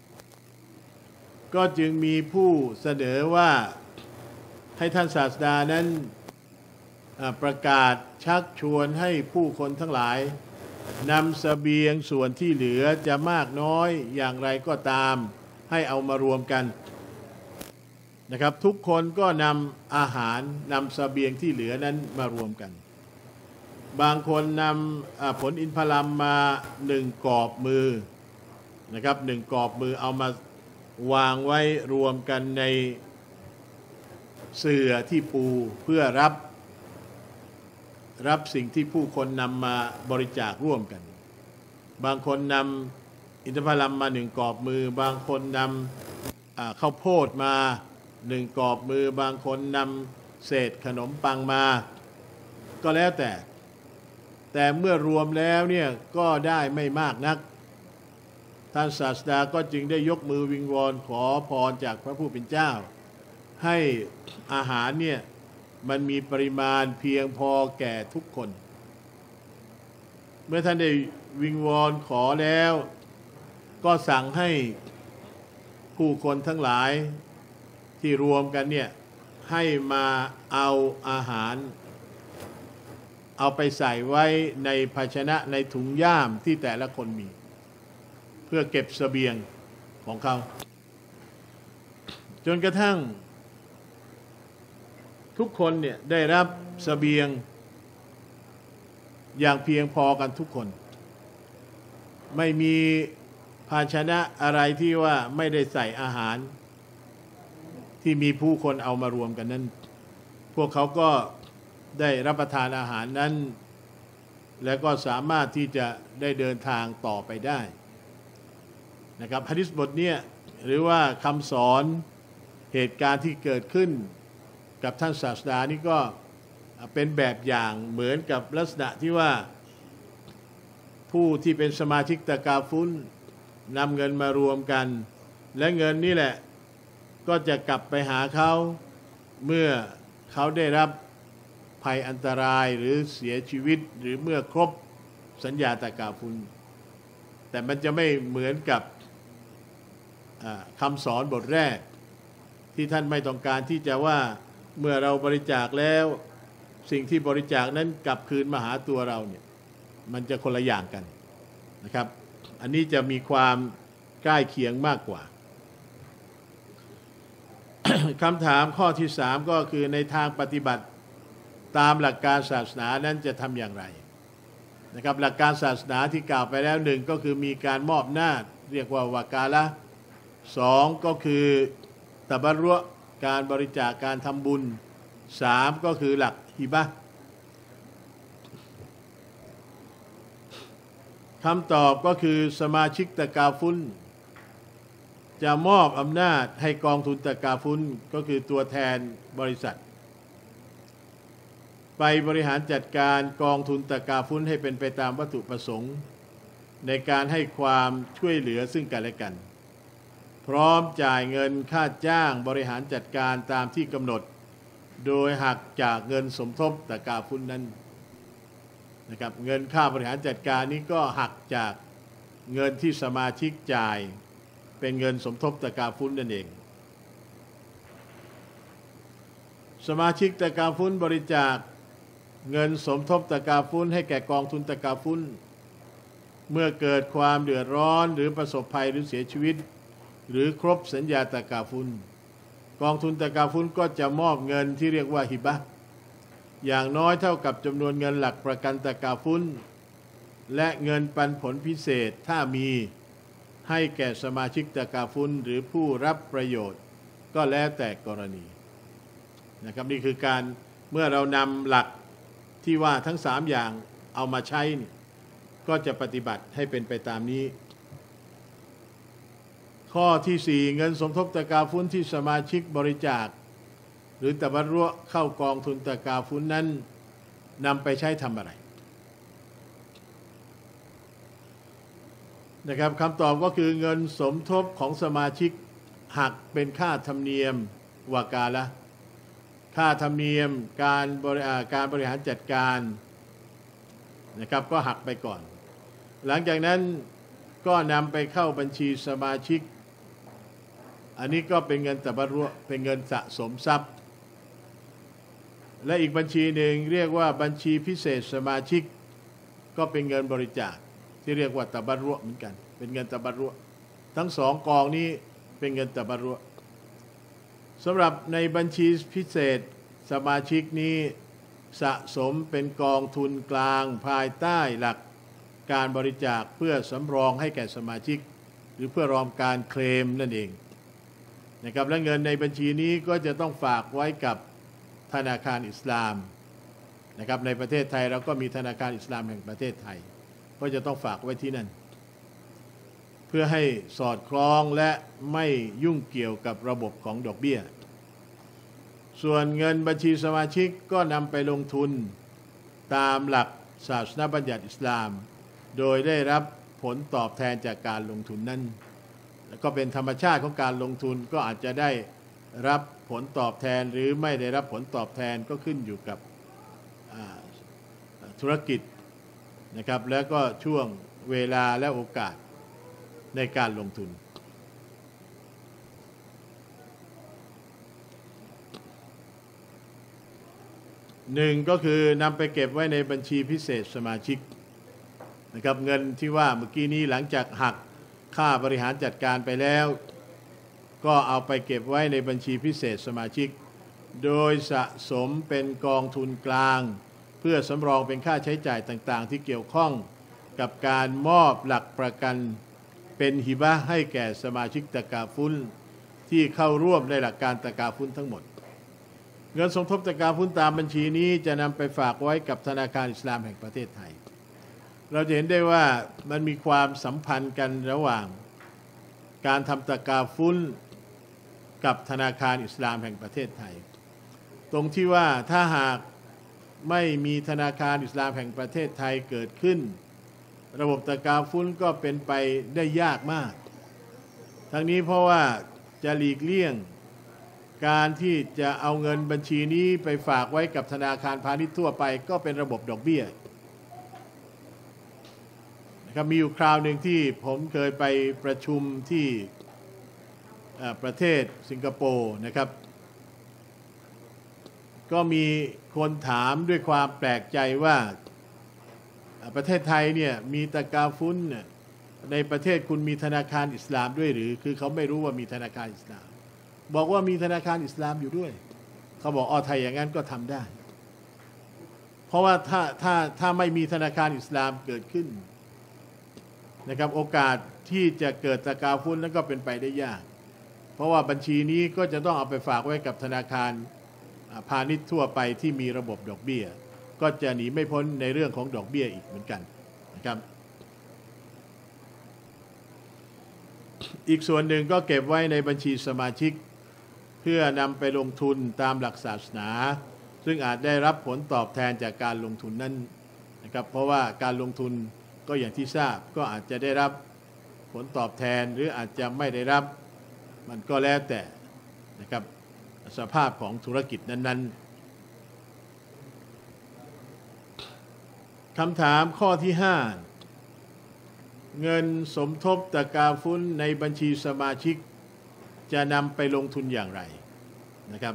ก็จึงมีผู้เสนอว่าให้ท่านศาสดานั้นประกาศชักชวนให้ผู้คนทั้งหลายนำเสบียงส่วนที่เหลือจะมากน้อยอย่างไรก็ตามให้เอามารวมกันนะครับทุกคนก็นำอาหารนำเสบียงที่เหลือนั้นมารวมกันบางคนนำผลอินทผลัมมาหนึ่งกอบมือนะครับหนึ่งกอบมือเอามาวางไว้รวมกันในเสื่อที่ปูเพื่อรับรับสิ่งที่ผู้คนนำมาบริจาคร่วมกันบางคนนำอินทผลัมมาหนึ่งกอบมือบางคนนำข้าวโพดมาหนึ่งกอบมือบางคนนำเศษขนมปังมาก็แล้วแต่แต่เมื่อรวมแล้วเนี่ยก็ได้ไม่มากนักท่านศาสดาก็จึงได้ยกมือวิงวอนขอพรจากพระผู้เป็นเจ้าให้อาหารเนี่ยมันมีปริมาณเพียงพอแก่ทุกคนเมื่อท่านได้วิงวอนขอแล้วก็สั่งให้ผู้คนทั้งหลายที่รวมกันเนี่ยให้มาเอาอาหารเอาไปใส่ไว้ในภาชนะในถุงย่ามที่แต่ละคนมีเพื่อเก็บเสบียงของเขาจนกระทั่งทุกคนเนี่ยได้รับเสบียงอย่างเพียงพอกันทุกคนไม่มีภาชนะอะไรที่ว่าไม่ได้ใส่อาหารที่มีผู้คนเอามารวมกันนั้นพวกเขาก็ได้รับประทานอาหารนั้นแล้วก็สามารถที่จะได้เดินทางต่อไปได้นะครับหะดีษบทนี้หรือว่าคำสอนเหตุการณ์ที่เกิดขึ้นกับท่านศาสดานี่ก็เป็นแบบอย่างเหมือนกับลักษณะที่ว่าผู้ที่เป็นสมาชิกตะกาฟุนนำเงินมารวมกันและเงินนี่แหละก็จะกลับไปหาเขาเมื่อเขาได้รับภัยอันตรายหรือเสียชีวิตหรือเมื่อครบสัญญาตะกาฟุนแต่มันจะไม่เหมือนกับคำสอนบทแรกที่ท่านไม่ต้องการที่จะว่าเมื่อเราบริจาคแล้วสิ่งที่บริจาคนั้นกลับคืนมาหาตัวเราเนี่ยมันจะคนละอย่างกันนะครับอันนี้จะมีความใกล้เคียงมากกว่า คำถามข้อที่สามก็คือในทางปฏิบัติตามหลักการศาสนานั้นจะทำอย่างไรนะครับหลักการศาสนาที่กล่าวไปแล้วหนึ่งก็คือมีการมอบหน้าเรียกว่าวากาละสองก็คือตะบะรุการบริจาคการทำบุญสามก็คือหลักฮิบะห์คำตอบก็คือสมาชิกตะกาฟุนจะมอบอำนาจให้กองทุนตะกาฟุนก็คือตัวแทนบริษัทไปบริหารจัดการกองทุนตะกาฟุนให้เป็นไปตามวัตถุประสงค์ในการให้ความช่วยเหลือซึ่งกันและกันพร้อมจ่ายเงินค่าจ้างบริหารจัดการตามที่กำหนดโดยหักจากเงินสมทบตะกาฟุนนั้นนะครับเงินค่าบริหารจัดการนี้ก็หักจากเงินที่สมาชิกจ่ายเป็นเงินสมทบตะกาฟุนนั่นเองสมาชิกตะกาฟุนบริจาคเงินสมทบตะกาฟุนให้แก่กองทุนตะกาฟุนเมื่อเกิดความเดือดร้อนหรือประสบภัยหรือเสียชีวิตหรือครบสัญญาตะกาฟุนกองทุนตะกาฟุนก็จะมอบเงินที่เรียกว่าฮิบะห์อย่างน้อยเท่ากับจำนวนเงินหลักประกันตะกาฟุนและเงินปันผลพิเศษถ้ามีให้แก่สมาชิกตะกาฟุนหรือผู้รับประโยชน์ก็แล้วแต่กรณีนะครับนี่คือการเมื่อเรานำหลักที่ว่าทั้งสามอย่างเอามาใช้ก็จะปฏิบัติให้เป็นไปตามนี้ข้อที่สี่เงินสมทบตะกาฟุนที่สมาชิกบริจาคหรือตะบะรุเข้ากองทุนตะกาฟุนนั้นนำไปใช้ทำอะไรนะครับคำตอบก็คือเงินสมทบของสมาชิกหักเป็นค่าธรรมเนียมวากาละค่าธรรมเนียมการบริการบริหารจัดการนะครับก็หักไปก่อนหลังจากนั้นก็นำไปเข้าบัญชีสมาชิกอันนี้ก็เป็นเงินตะบะรุเป็นเงินสะสมทรัพย์และอีกบัญชีหนึ่งเรียกว่าบัญชีพิเศษสมาชิกก็เป็นเงินบริจาคที่เรียกว่าตะบะรุเหมือนกันเป็นเงินตะบะรุทั้งสองกองนี้เป็นเงินตะบะรุสำหรับในบัญชีพิเศษสมาชิกนี้สะสมเป็นกองทุนกลางภายใต้หลักการบริจาคเพื่อสำรองให้แก่สมาชิกหรือเพื่อรองการเคลมนั่นเองนะครับและเงินในบัญชีนี้ก็จะต้องฝากไว้กับธนาคารอิสลามนะครับในประเทศไทยเราก็มีธนาคารอิสลามแห่งประเทศไทยก็จะต้องฝากไว้ที่นั่นเพื่อให้สอดคล้องและไม่ยุ่งเกี่ยวกับระบบของดอกเบี้ยส่วนเงินบัญชีสมาชิกก็นำไปลงทุนตามหลักศาสนบัญญัติอิสลามโดยได้รับผลตอบแทนจากการลงทุนนั้นก็เป็นธรรมชาติของการลงทุนก็อาจจะได้รับผลตอบแทนหรือไม่ได้รับผลตอบแทนก็ขึ้นอยู่กับธุรกิจนะครับแล้วก็ช่วงเวลาและโอกาสในการลงทุนหนึ่งก็คือนำไปเก็บไว้ในบัญชีพิเศษสมาชิกนะครับเงินที่ว่าเมื่อกี้นี้หลังจากหักค่าบริหารจัดการไปแล้วก็เอาไปเก็บไว้ในบัญชีพิเศษสมาชิกโดยสะสมเป็นกองทุนกลางเพื่อสำรองเป็นค่าใช้จ่ายต่างๆที่เกี่ยวข้องกับการมอบหลักประกันเป็นฮิบะห์ให้แก่สมาชิกตะกาฟุนที่เข้าร่วมในหลักการตะกาฟุนทั้งหมดเงินสมทบตะกาฟุนตามบัญชีนี้จะนำไปฝากไว้กับธนาคารอิสลามแห่งประเทศไทยเราจะเห็นได้ว่ามันมีความสัมพันธ์กันระหว่างการทำตะกาฟุนกับธนาคารอิสลามแห่งประเทศไทยตรงที่ว่าถ้าหากไม่มีธนาคารอิสลามแห่งประเทศไทยเกิดขึ้นระบบตะกาฟุนก็เป็นไปได้ยากมากทั้งนี้เพราะว่าจะหลีกเลี่ยงการที่จะเอาเงินบัญชีนี้ไปฝากไว้กับธนาคารพาณิชย์ทั่วไปก็เป็นระบบดอกเบี้ยนะครับมีอยู่คราวหนึ่งที่ผมเคยไปประชุมที่ประเทศสิงคโปร์นะครับก็มีคนถามด้วยความแปลกใจว่าประเทศไทยเนี่ยมีตะกาฟุ้นในประเทศคุณมีธนาคารอิสลามด้วยหรือคือเขาไม่รู้ว่ามีธนาคารอิสลามบอกว่ามีธนาคารอิสลามอยู่ด้วยเขาบอกอ๋อไทยอย่างนั้นก็ทำได้เพราะว่าถ้าถ้าถ้าไม่มีธนาคารอิสลามเกิดขึ้นนะครับโอกาสที่จะเกิดตะกาฟุ้นนั้นก็เป็นไปได้ยากเพราะว่าบัญชีนี้ก็จะต้องเอาไปฝากไว้กับธนาคารพาณิชย์ทั่วไปที่มีระบบดอกเบี้ยก็จะหนีไม่พ้นในเรื่องของดอกเบี้ยอีกเหมือนกันนะครับอีกส่วนหนึ่งก็เก็บไว้ในบัญชีสมาชิกเพื่อนำไปลงทุนตามหลักศาสนาซึ่งอาจได้รับผลตอบแทนจากการลงทุนนั้นนะครับเพราะว่าการลงทุนก็อย่างที่ทราบก็อาจจะได้รับผลตอบแทนหรืออาจจะไม่ได้รับมันก็แล้วแต่นะครับสภาพของธุรกิจนั้นๆคำถามข้อที่ห้าเงินสมทบตะกาฟุ้นในบัญชีสมาชิกจะนำไปลงทุนอย่างไรนะครับ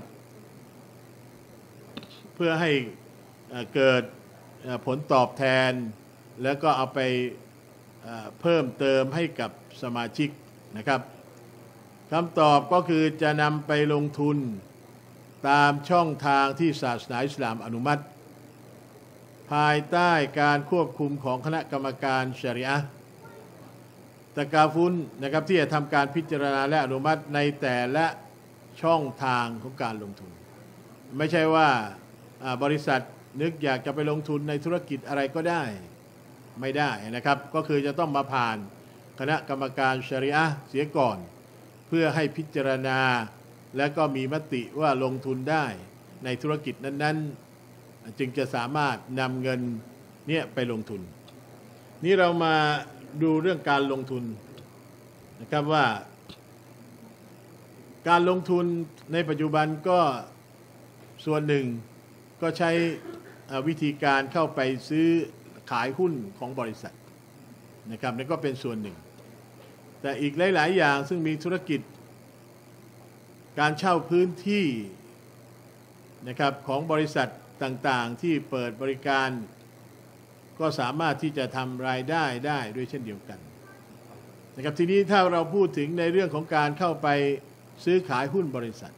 เพื่อให้เกิดผลตอบแทนแล้วก็เอาไปเพิ่มเติมให้กับสมาชิกนะครับคำตอบก็คือจะนำไปลงทุนตามช่องทางที่ศาสนาอิสลามอนุมัติภายใต้การควบคุมของคณะกรรมการชะรีอะห์ตะกาฟุ้นนะครับที่จะทำการพิจารณาและอนุมัติในแต่ละช่องทางของการลงทุนไม่ใช่ว่าบริษัทนึกอยากจะไปลงทุนในธุรกิจอะไรก็ได้ไม่ได้นะครับก็คือจะต้องมาผ่านคณะกรรมการชะรีอะห์เสียก่อนเพื่อให้พิจารณาและก็มีมติว่าลงทุนได้ในธุรกิจนั้นๆจึงจะสามารถนำเงินเนี่ยไปลงทุนนี่เรามาดูเรื่องการลงทุนนะครับว่าการลงทุนในปัจจุบันก็ส่วนหนึ่งก็ใช้วิธีการเข้าไปซื้อขายหุ้นของบริษัทนะครับนั่นก็เป็นส่วนหนึ่งแต่อีกหลายๆอย่างซึ่งมีธุรกิจการเช่าพื้นที่นะครับของบริษัทต่างๆที่เปิดบริการก็สามารถที่จะทำรายได้ได้ด้วยเช่นเดียวกันนะครับทีนี้ถ้าเราพูดถึงในเรื่องของการเข้าไปซื้อขายหุ้นบริษัท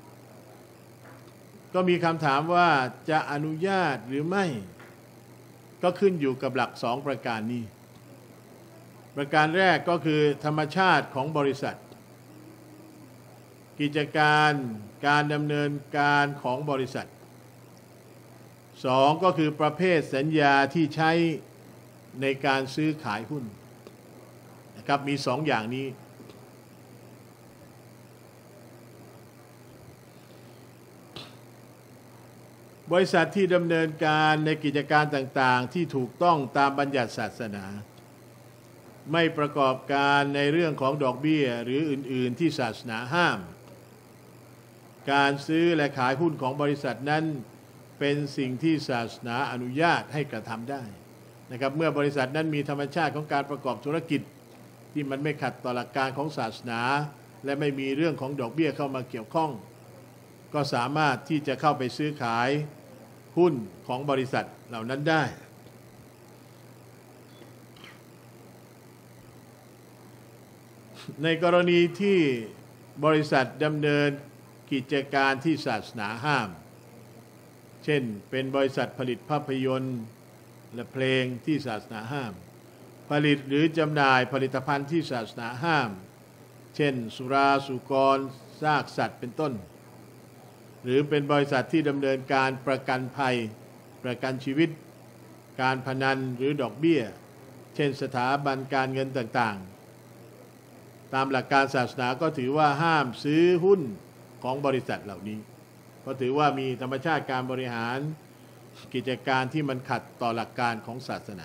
ก็มีคำถามว่าจะอนุญาตหรือไม่ก็ขึ้นอยู่กับหลักสองประการนี้ประการแรกก็คือธรรมชาติของบริษัทกิจการการดำเนินการของบริษัทสองก็คือประเภทสัญญาที่ใช้ในการซื้อขายหุ้นนะครับมีสองอย่างนี้บริษัทที่ดำเนินการในกิจการต่างๆที่ถูกต้องตามบัญญัติศาสนาไม่ประกอบการในเรื่องของดอกเบี้ยหรืออื่นๆที่ศาสนาห้ามการซื้อและขายหุ้นของบริษัทนั้นเป็นสิ่งที่ศาสนาอนุญาตให้กระทำได้นะครับเมื่อบริษัทนั้นมีธรรมชาติของการประกอบธุรกิจที่มันไม่ขัดต่อหลักการของศาสนาและไม่มีเรื่องของดอกเบี้ยเข้ามาเกี่ยวข้องก็สามารถที่จะเข้าไปซื้อขายหุ้นของบริษัทเหล่านั้นได้ในกรณีที่บริษัทดำเนินกิจการที่ศาสนาห้ามเช่นเป็นบริษัทผลิตภาพยนตร์และเพลงที่ศาสนาห้ามผลิตหรือจำหน่ายผลิตภัณฑ์ที่ศาสนาห้ามเช่นสุราสุกรซากสัตว์เป็นต้นหรือเป็นบริษัทที่ดำเนินการประกันภัยประกันชีวิตการพนันหรือดอกเบี้ยเช่นสถาบันการเงินต่างๆตามหลักการศาสนาก็ถือว่าห้ามซื้อหุ้นของบริษัทเหล่านี้เพราะถือว่ามีธรรมชาติการบริหารกิจการที่มันขัดต่อหลักการของศาสนา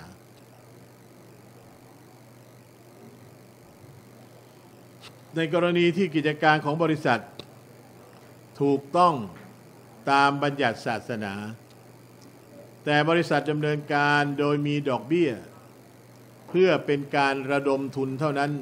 ในกรณีที่กิจการของบริษัทถูกต้องตามบัญญัติศาสนาแต่บริษัทดำเนินการโดยมีดอกเบี้ยเพื่อเป็นการระดมทุนเท่านั้น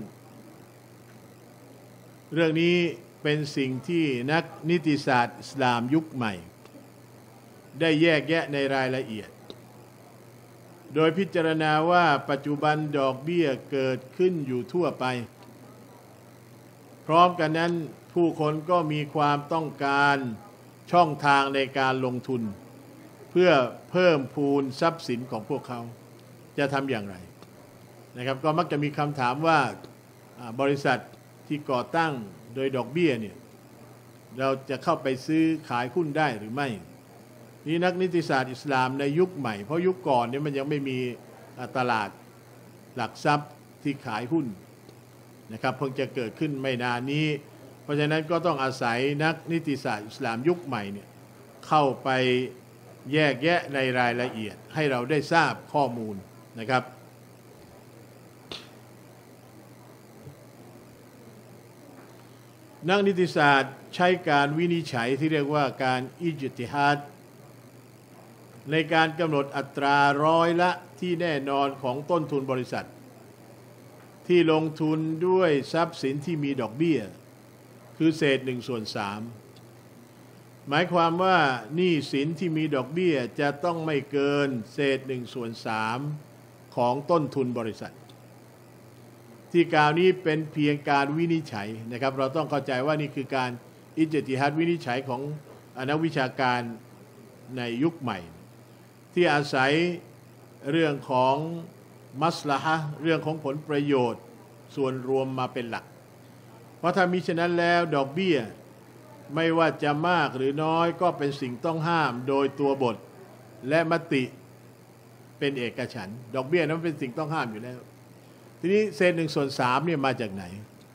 เรื่องนี้เป็นสิ่งที่นักนิติศาสตร์อิสลามยุคใหม่ได้แยกแยะในรายละเอียดโดยพิจารณาว่าปัจจุบันดอกเบี้ยเกิดขึ้นอยู่ทั่วไปพร้อมกันนั้นผู้คนก็มีความต้องการช่องทางในการลงทุนเพื่อเพิ่มพูนทรัพย์สินของพวกเขาจะทำอย่างไรนะครับก็มักจะมีคำถามว่าบริษัทที่ก่อตั้งโดยดอกเบี้ยเนี่ยเราจะเข้าไปซื้อขายหุ้นได้หรือไม่นี่นักนิติศาสตร์อิสลามในยุคใหม่เพราะยุคก่อนเนี่ยมันยังไม่มีตลาดหลักทรัพย์ที่ขายหุ้นนะครับเพิ่งจะเกิดขึ้นไม่นานนี้เพราะฉะนั้นก็ต้องอาศัยนักนิติศาสตร์อิสลามยุคใหม่เนี่ยเข้าไปแยกแยะในรายละเอียดให้เราได้ทราบข้อมูลนะครับนักนิติศาสตร์ใช้การวินิจฉัยที่เรียกว่าการอิจติฮัดในการกำหนดอัตราร้อยละที่แน่นอนของต้นทุนบริษัทที่ลงทุนด้วยทรัพย์สินที่มีดอกเบี้ยคือเศษหนึ่งส่วนสามหมายความว่าหนี้สินที่มีดอกเบี้ยจะต้องไม่เกินเศษหนึ่งส่วนสามของต้นทุนบริษัทที่กล่าวนี้เป็นเพียงการวินิจฉัยนะครับเราต้องเข้าใจว่านี่คือการอิจติฮัดวินิจฉัยของนักวิชาการในยุคใหม่ที่อาศัยเรื่องของมัสละฮะห์เรื่องของผลประโยชน์ส่วนรวมมาเป็นหลักเพราะถ้ามิฉะนั้นแล้วดอกเบี้ยไม่ว่าจะมากหรือน้อยก็เป็นสิ่งต้องห้ามโดยตัวบทและมติเป็นเอกฉันท์ดอกเบี้ยนั้นเป็นสิ่งต้องห้ามอยู่แล้วทีนี้เศษหนึ่งส่วนสามเนี่ยมาจากไหน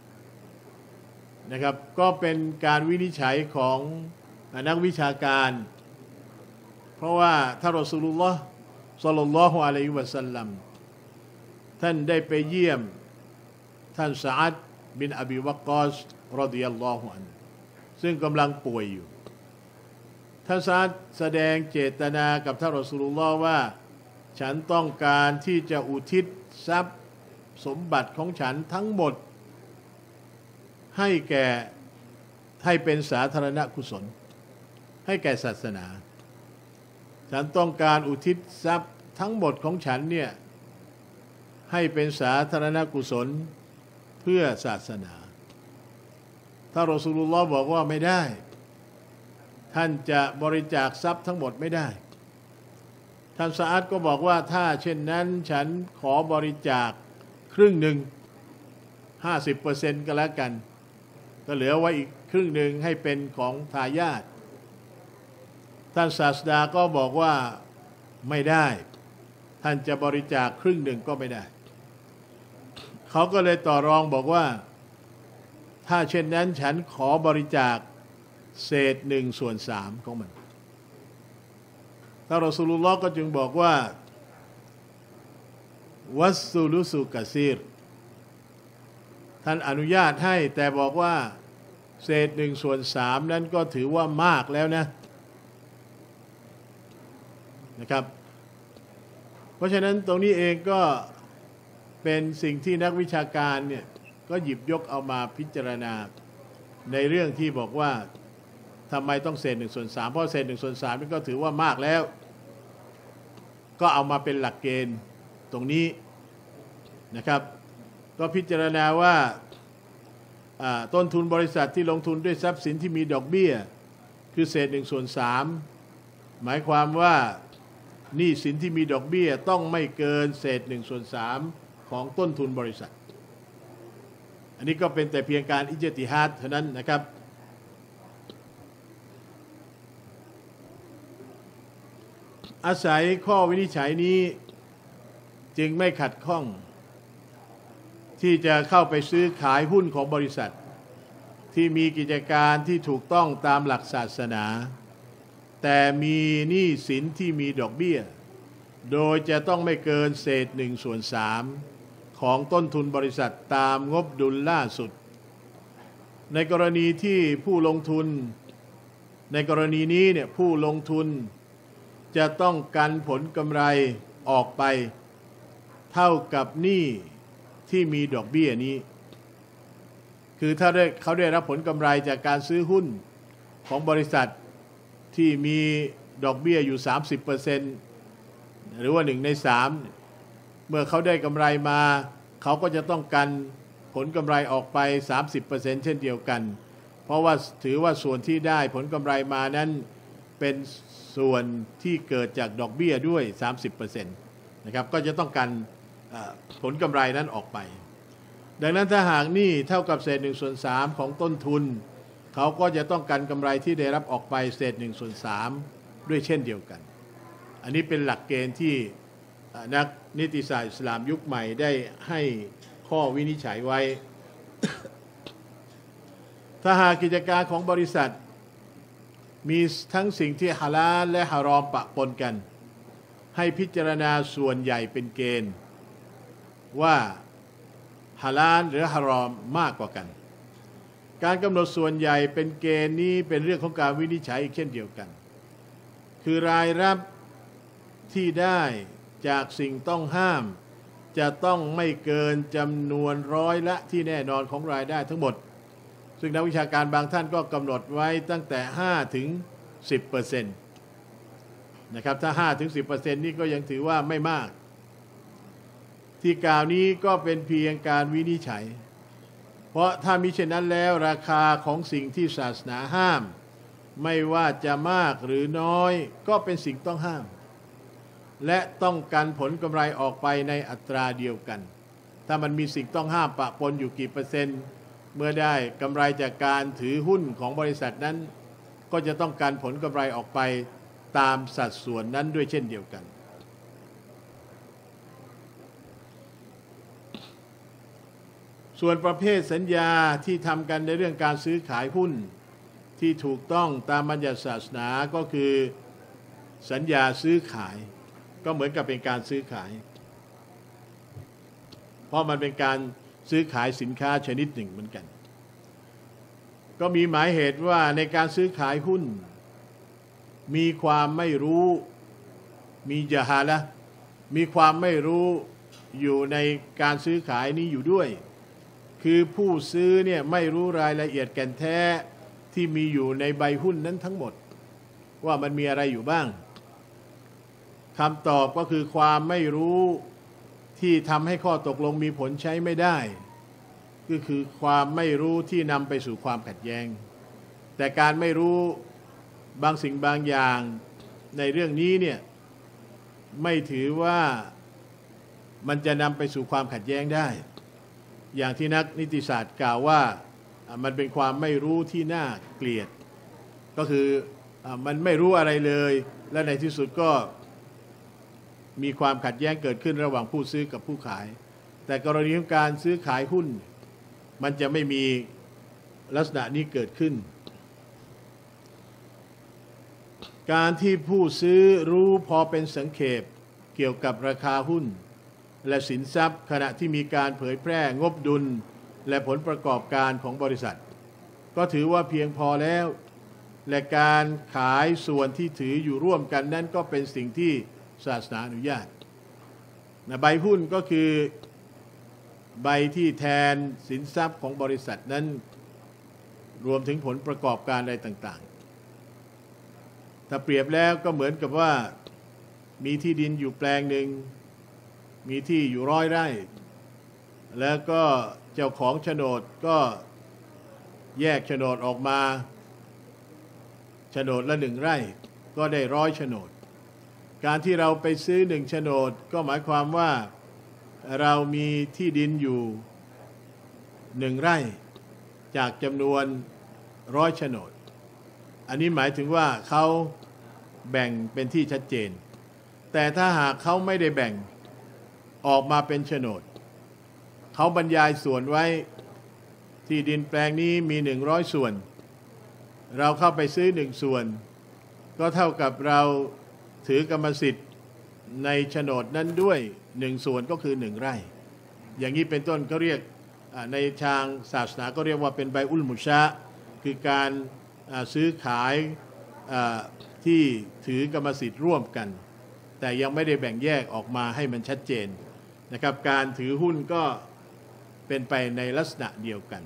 นะครับก็เป็นการวินิจฉัยของนักวิชาการเพราะว่าท่านรอซูลุลลอฮ์ศ็อลลัลลอฮุอะลัยฮิวะซัลลัมท่านได้ไปเยี่ยมท่านซะอัดบินอบีวักกอซรอฎิยัลลอฮุอันฮุซึ่งกำลังป่วยอยู่ท่านซะอัดแสดงเจตนากับท่านรอซูลุลลอฮ์ว่าฉันต้องการที่จะอุทิศทรัพย์สมบัติของฉันทั้งหมดให้แก่ให้เป็นสาธารณกุศลให้แก่ศาสนาฉันต้องการอุทิศทรัพย์ทั้งหมดของฉันเนี่ยให้เป็นสาธารณกุศลเพื่อศาสนาถ้ารอซูลุลลอฮ์บอกว่าไม่ได้ท่านจะบริจาคทรัพย์ทั้งหมดไม่ได้ท่านซะอัดก็บอกว่าถ้าเช่นนั้นฉันขอบริจาคครึ่งหนึ่ง ห้าสิบเปอร์เซ็นต์ ก็แล้วกันก็เหลือไว้อีกครึ่งหนึ่งให้เป็นของทายาทท่านศาสดาก็บอกว่าไม่ได้ท่านจะบริจาคครึ่งหนึ่งก็ไม่ได้เขาก็เลยต่อรองบอกว่าถ้าเช่นนั้นฉันขอบริจาคเศษหนึ่งส่วนสามของมันท่านรอซูลุลลอฮ์ก็จึงบอกว่าวัสซุลุสุกะซีรท่านอนุญาตให้แต่บอกว่าเศษหนึ่งส่วนสามนั้นก็ถือว่ามากแล้วนะนะครับเพราะฉะนั้นตรงนี้เองก็เป็นสิ่งที่นักวิชาการเนี่ยก็หยิบยกเอามาพิจารณาในเรื่องที่บอกว่าทำไมต้องเศษหนึ่งส่วนสามเพราะเศษหนึ่งส่วนสามนี่ก็ถือว่ามากแล้วก็เอามาเป็นหลักเกณฑ์ตรงนี้นะครับก็พิจารณาว่าต้นทุนบริษัทที่ลงทุนด้วยทรัพย์สินที่มีดอกเบี้ยคือเศษหนึ่งส่วนสามหมายความว่าหนี้สินที่มีดอกเบี้ยต้องไม่เกินเศษหนึ่งส่วนสามของต้นทุนบริษัทอันนี้ก็เป็นแต่เพียงการอิจติฮัดเท่านั้นนะครับอาศัยข้อวินิจฉัยนี้จึงไม่ขัดข้องที่จะเข้าไปซื้อขายหุ้นของบริษัทที่มีกิจการที่ถูกต้องตามหลักศาสนาแต่มีหนี้สินที่มีดอกเบี้ยโดยจะต้องไม่เกินเศษหนึ่งส่วนสามของต้นทุนบริษัทตามงบดุลล่าสุดในกรณีที่ผู้ลงทุนในกรณีนี้เนี่ยผู้ลงทุนจะต้องกันผลกำไรออกไปเท่ากับหนี้ที่มีดอกเบี้ยนี้คือถ้าได้เขาได้รับผลกำไรจากการซื้อหุ้นของบริษัทที่มีดอกเบี้ยอยู่ สามสิบเปอร์เซ็นต์ หรือว่าหนึ่งในสามเมื่อเขาได้กำไรมาเขาก็จะต้องกันผลกำไรออกไป สามสิบเปอร์เซ็นต์ เช่นเดียวกันเพราะว่าถือว่าส่วนที่ได้ผลกำไรมานั้นเป็นส่วนที่เกิดจากดอกเบี้ยด้วย สามสิบเปอร์เซ็นต์ นะครับก็จะต้องกันผลกำไรนั้นออกไปดังนั้นถ้าหากหนี้เท่ากับเศษหนึ่งส่วนสามของต้นทุนเขาก็จะต้องกันกำไรที่ได้รับออกไปเศษหนึ่งส่วนสามด้วยเช่นเดียวกันอันนี้เป็นหลักเกณฑ์ที่นักนิติศาสตร์อิสลามยุคใหม่ได้ให้ข้อวินิจฉัยไว้ ถ้าหากกิจการของบริษัทมีทั้งสิ่งที่ฮาลาลและฮารอมปะปนกันให้พิจารณาส่วนใหญ่เป็นเกณฑ์ว่าฮาลาลหรือฮารอมมากกว่ากันการกำหนดส่วนใหญ่เป็นเกณฑ์นี้เป็นเรื่องของการวินิจฉัยอีกเช่นเดียวกันคือรายรับที่ได้จากสิ่งต้องห้ามจะต้องไม่เกินจำนวนร้อยละที่แน่นอนของรายได้ทั้งหมดซึ่งนักวิชาการบางท่านก็กำหนดไว้ตั้งแต่ ห้าถึงสิบเปอร์เซ็นต์ นะครับถ้า ห้าถึงสิบเปอร์เซ็นต์ นี่ก็ยังถือว่าไม่มากที่กล่าวนี้ก็เป็นเพียงการวินิจฉัยเพราะถ้ามิเช่นนั้นแล้วราคาของสิ่งที่ศาสนาห้ามไม่ว่าจะมากหรือน้อยก็เป็นสิ่งต้องห้ามและต้องกันผลกำไรออกไปในอัตราเดียวกันถ้ามันมีสิ่งต้องห้ามปะปนอยู่กี่เปอร์เซ็นต์เมื่อได้กำไรจากการถือหุ้นของบริษัทนั้นก็จะต้องการผลกำไรออกไปตามสัดส่วนนั้นด้วยเช่นเดียวกันส่วนประเภทสัญญาที่ทำกันในเรื่องการซื้อขายหุ้นที่ถูกต้องตามบัญญัติศาสนาก็คือสัญญาซื้อขายก็เหมือนกับเป็นการซื้อขายเพราะมันเป็นการซื้อขายสินค้าชนิดหนึ่งเหมือนกันก็มีหมายเหตุว่าในการซื้อขายหุ้นมีความไม่รู้มีญะฮาละห์มีความไม่รู้อยู่ในการซื้อขายนี้อยู่ด้วยคือผู้ซื้อเนี่ยไม่รู้รายละเอียดแก่นแท้ที่มีอยู่ในใบหุ้นนั้นทั้งหมดว่ามันมีอะไรอยู่บ้างคำตอบก็คือความไม่รู้ที่ทำให้ข้อตกลงมีผลใช้ไม่ได้ก็คือความไม่รู้ที่นำไปสู่ความขัดแย้งแต่การไม่รู้บางสิ่งบางอย่างในเรื่องนี้เนี่ยไม่ถือว่ามันจะนำไปสู่ความขัดแย้งได้อย่างที่นักนิติศาสตร์กล่าวว่ามันเป็นความไม่รู้ที่น่าเกลียดก็คือมันไม่รู้อะไรเลยและในที่สุดก็มีความขัดแย้งเกิดขึ้นระหว่างผู้ซื้อกับผู้ขายแต่กรณีของการซื้อขายหุ้นมันจะไม่มีลักษณะนี้เกิดขึ้นการที่ผู้ซื้อรู้พอเป็นสังเขปเกี่ยวกับราคาหุ้นและสินทรัพย์ขณะที่มีการเผยแพร่งบดุลและผลประกอบการของบริษัทก็ถือว่าเพียงพอแล้วและการขายส่วนที่ถืออยู่ร่วมกันนั้นก็เป็นสิ่งที่ศาสนาอนุญาตนะใบหุ้นก็คือใบที่แทนสินทรัพย์ของบริษัทนั้นรวมถึงผลประกอบการอะไรต่างๆถ้าเปรียบแล้วก็เหมือนกับว่ามีที่ดินอยู่แปลงหนึ่งมีที่อยู่ร้อยไร่แล้วก็เจ้าของโฉนดก็แยกโฉนดออกมาโฉนดละหนึ่งไร่ก็ได้ร้อยโฉนดการที่เราไปซื้อหนึ่งโฉนดก็หมายความว่าเรามีที่ดินอยู่หนึ่งไร่จากจำนวนร้อยโฉนดอันนี้หมายถึงว่าเขาแบ่งเป็นที่ชัดเจนแต่ถ้าหากเขาไม่ได้แบ่งออกมาเป็นโฉนดเขาบรรยายส่วนไว้ที่ดินแปลงนี้มีหนึ่งร้อยส่วนเราเข้าไปซื้อหนึ่งส่วนก็เท่ากับเราถือกรรมสิทธิ์ในโฉนดนั้นด้วยหนึ่งส่วนก็คือหนึ่งไร่อย่างนี้เป็นต้นก็เรียกในทางศาสนาก็เรียกว่าเป็นใบอุลมุชะคือการซื้อขายที่ถือกรรมสิทธิ์ร่วมกันแต่ยังไม่ได้แบ่งแยกออกมาให้มันชัดเจนนะครับการถือหุ้นก็เป็นไปในลักษณะเดียวกัน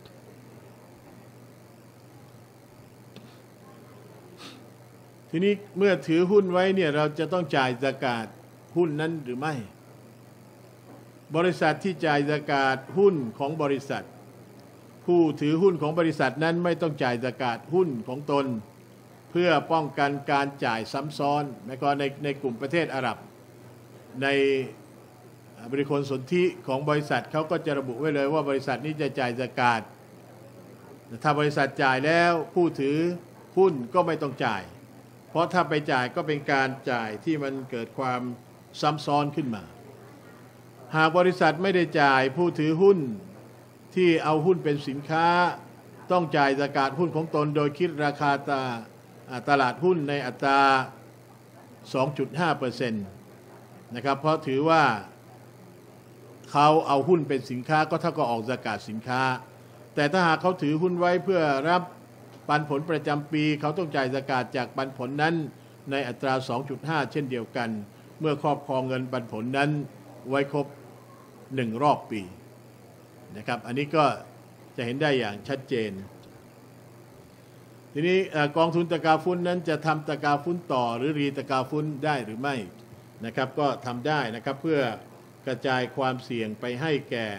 ทีนี้เมื่อถือหุ้นไว้เนี่ยเราจะต้องจ่ายซะกาตหุ้นนั้นหรือไม่บริษัทที่จ่ายซะกาตหุ้นของบริษัทผู้ถือหุ้นของบริษัทนั้นไม่ต้องจ่ายซะกาตหุ้นของตนเพื่อป้องกันการจ่ายซ้ำซ้อนแม้ก็ในในกลุ่มประเทศอาหรับในบริคลสนธิของบริษัทเขาก็จะระบุไว้เลยว่าบริษัทนี้จะจ่ายซะกาตถ้าบริษัทจ่ายแล้วผู้ถือหุ้นก็ไม่ต้องจ่ายเพราะถ้าไปจ่ายก็เป็นการจ่ายที่มันเกิดความซ้ำซ้อนขึ้นมาหากบริษัทไม่ได้จ่ายผู้ถือหุ้นที่เอาหุ้นเป็นสินค้าต้องจ่ายซะกาตหุ้นของตนโดยคิดราคาตาตลาดหุ้นในอัตรา สองจุดห้าเปอร์เซ็นต์ นะครับเพราะถือว่าเขาเอาหุ้นเป็นสินค้าก็เท่ากับออกซะกาตสินค้าแต่ถ้าหากเขาถือหุ้นไว้เพื่อรับปันผลประจำปีเขาต้องจ่ายซะกาตจากปันผลนั้นในอัตรา สองจุดห้า เช่นเดียวกันเมื่อครอบครองเงินปันผลนั้นไว้ครบหนึ่งรอบปีนะครับอันนี้ก็จะเห็นได้อย่างชัดเจนทีนี้กองทุนตะกาฟุนนั้นจะทำตะกาฟุนต่อหรือรีตะกาฟุนได้หรือไม่นะครับก็ทำได้นะครับเพื่อกระจายความเสี่ยงไปให้แก่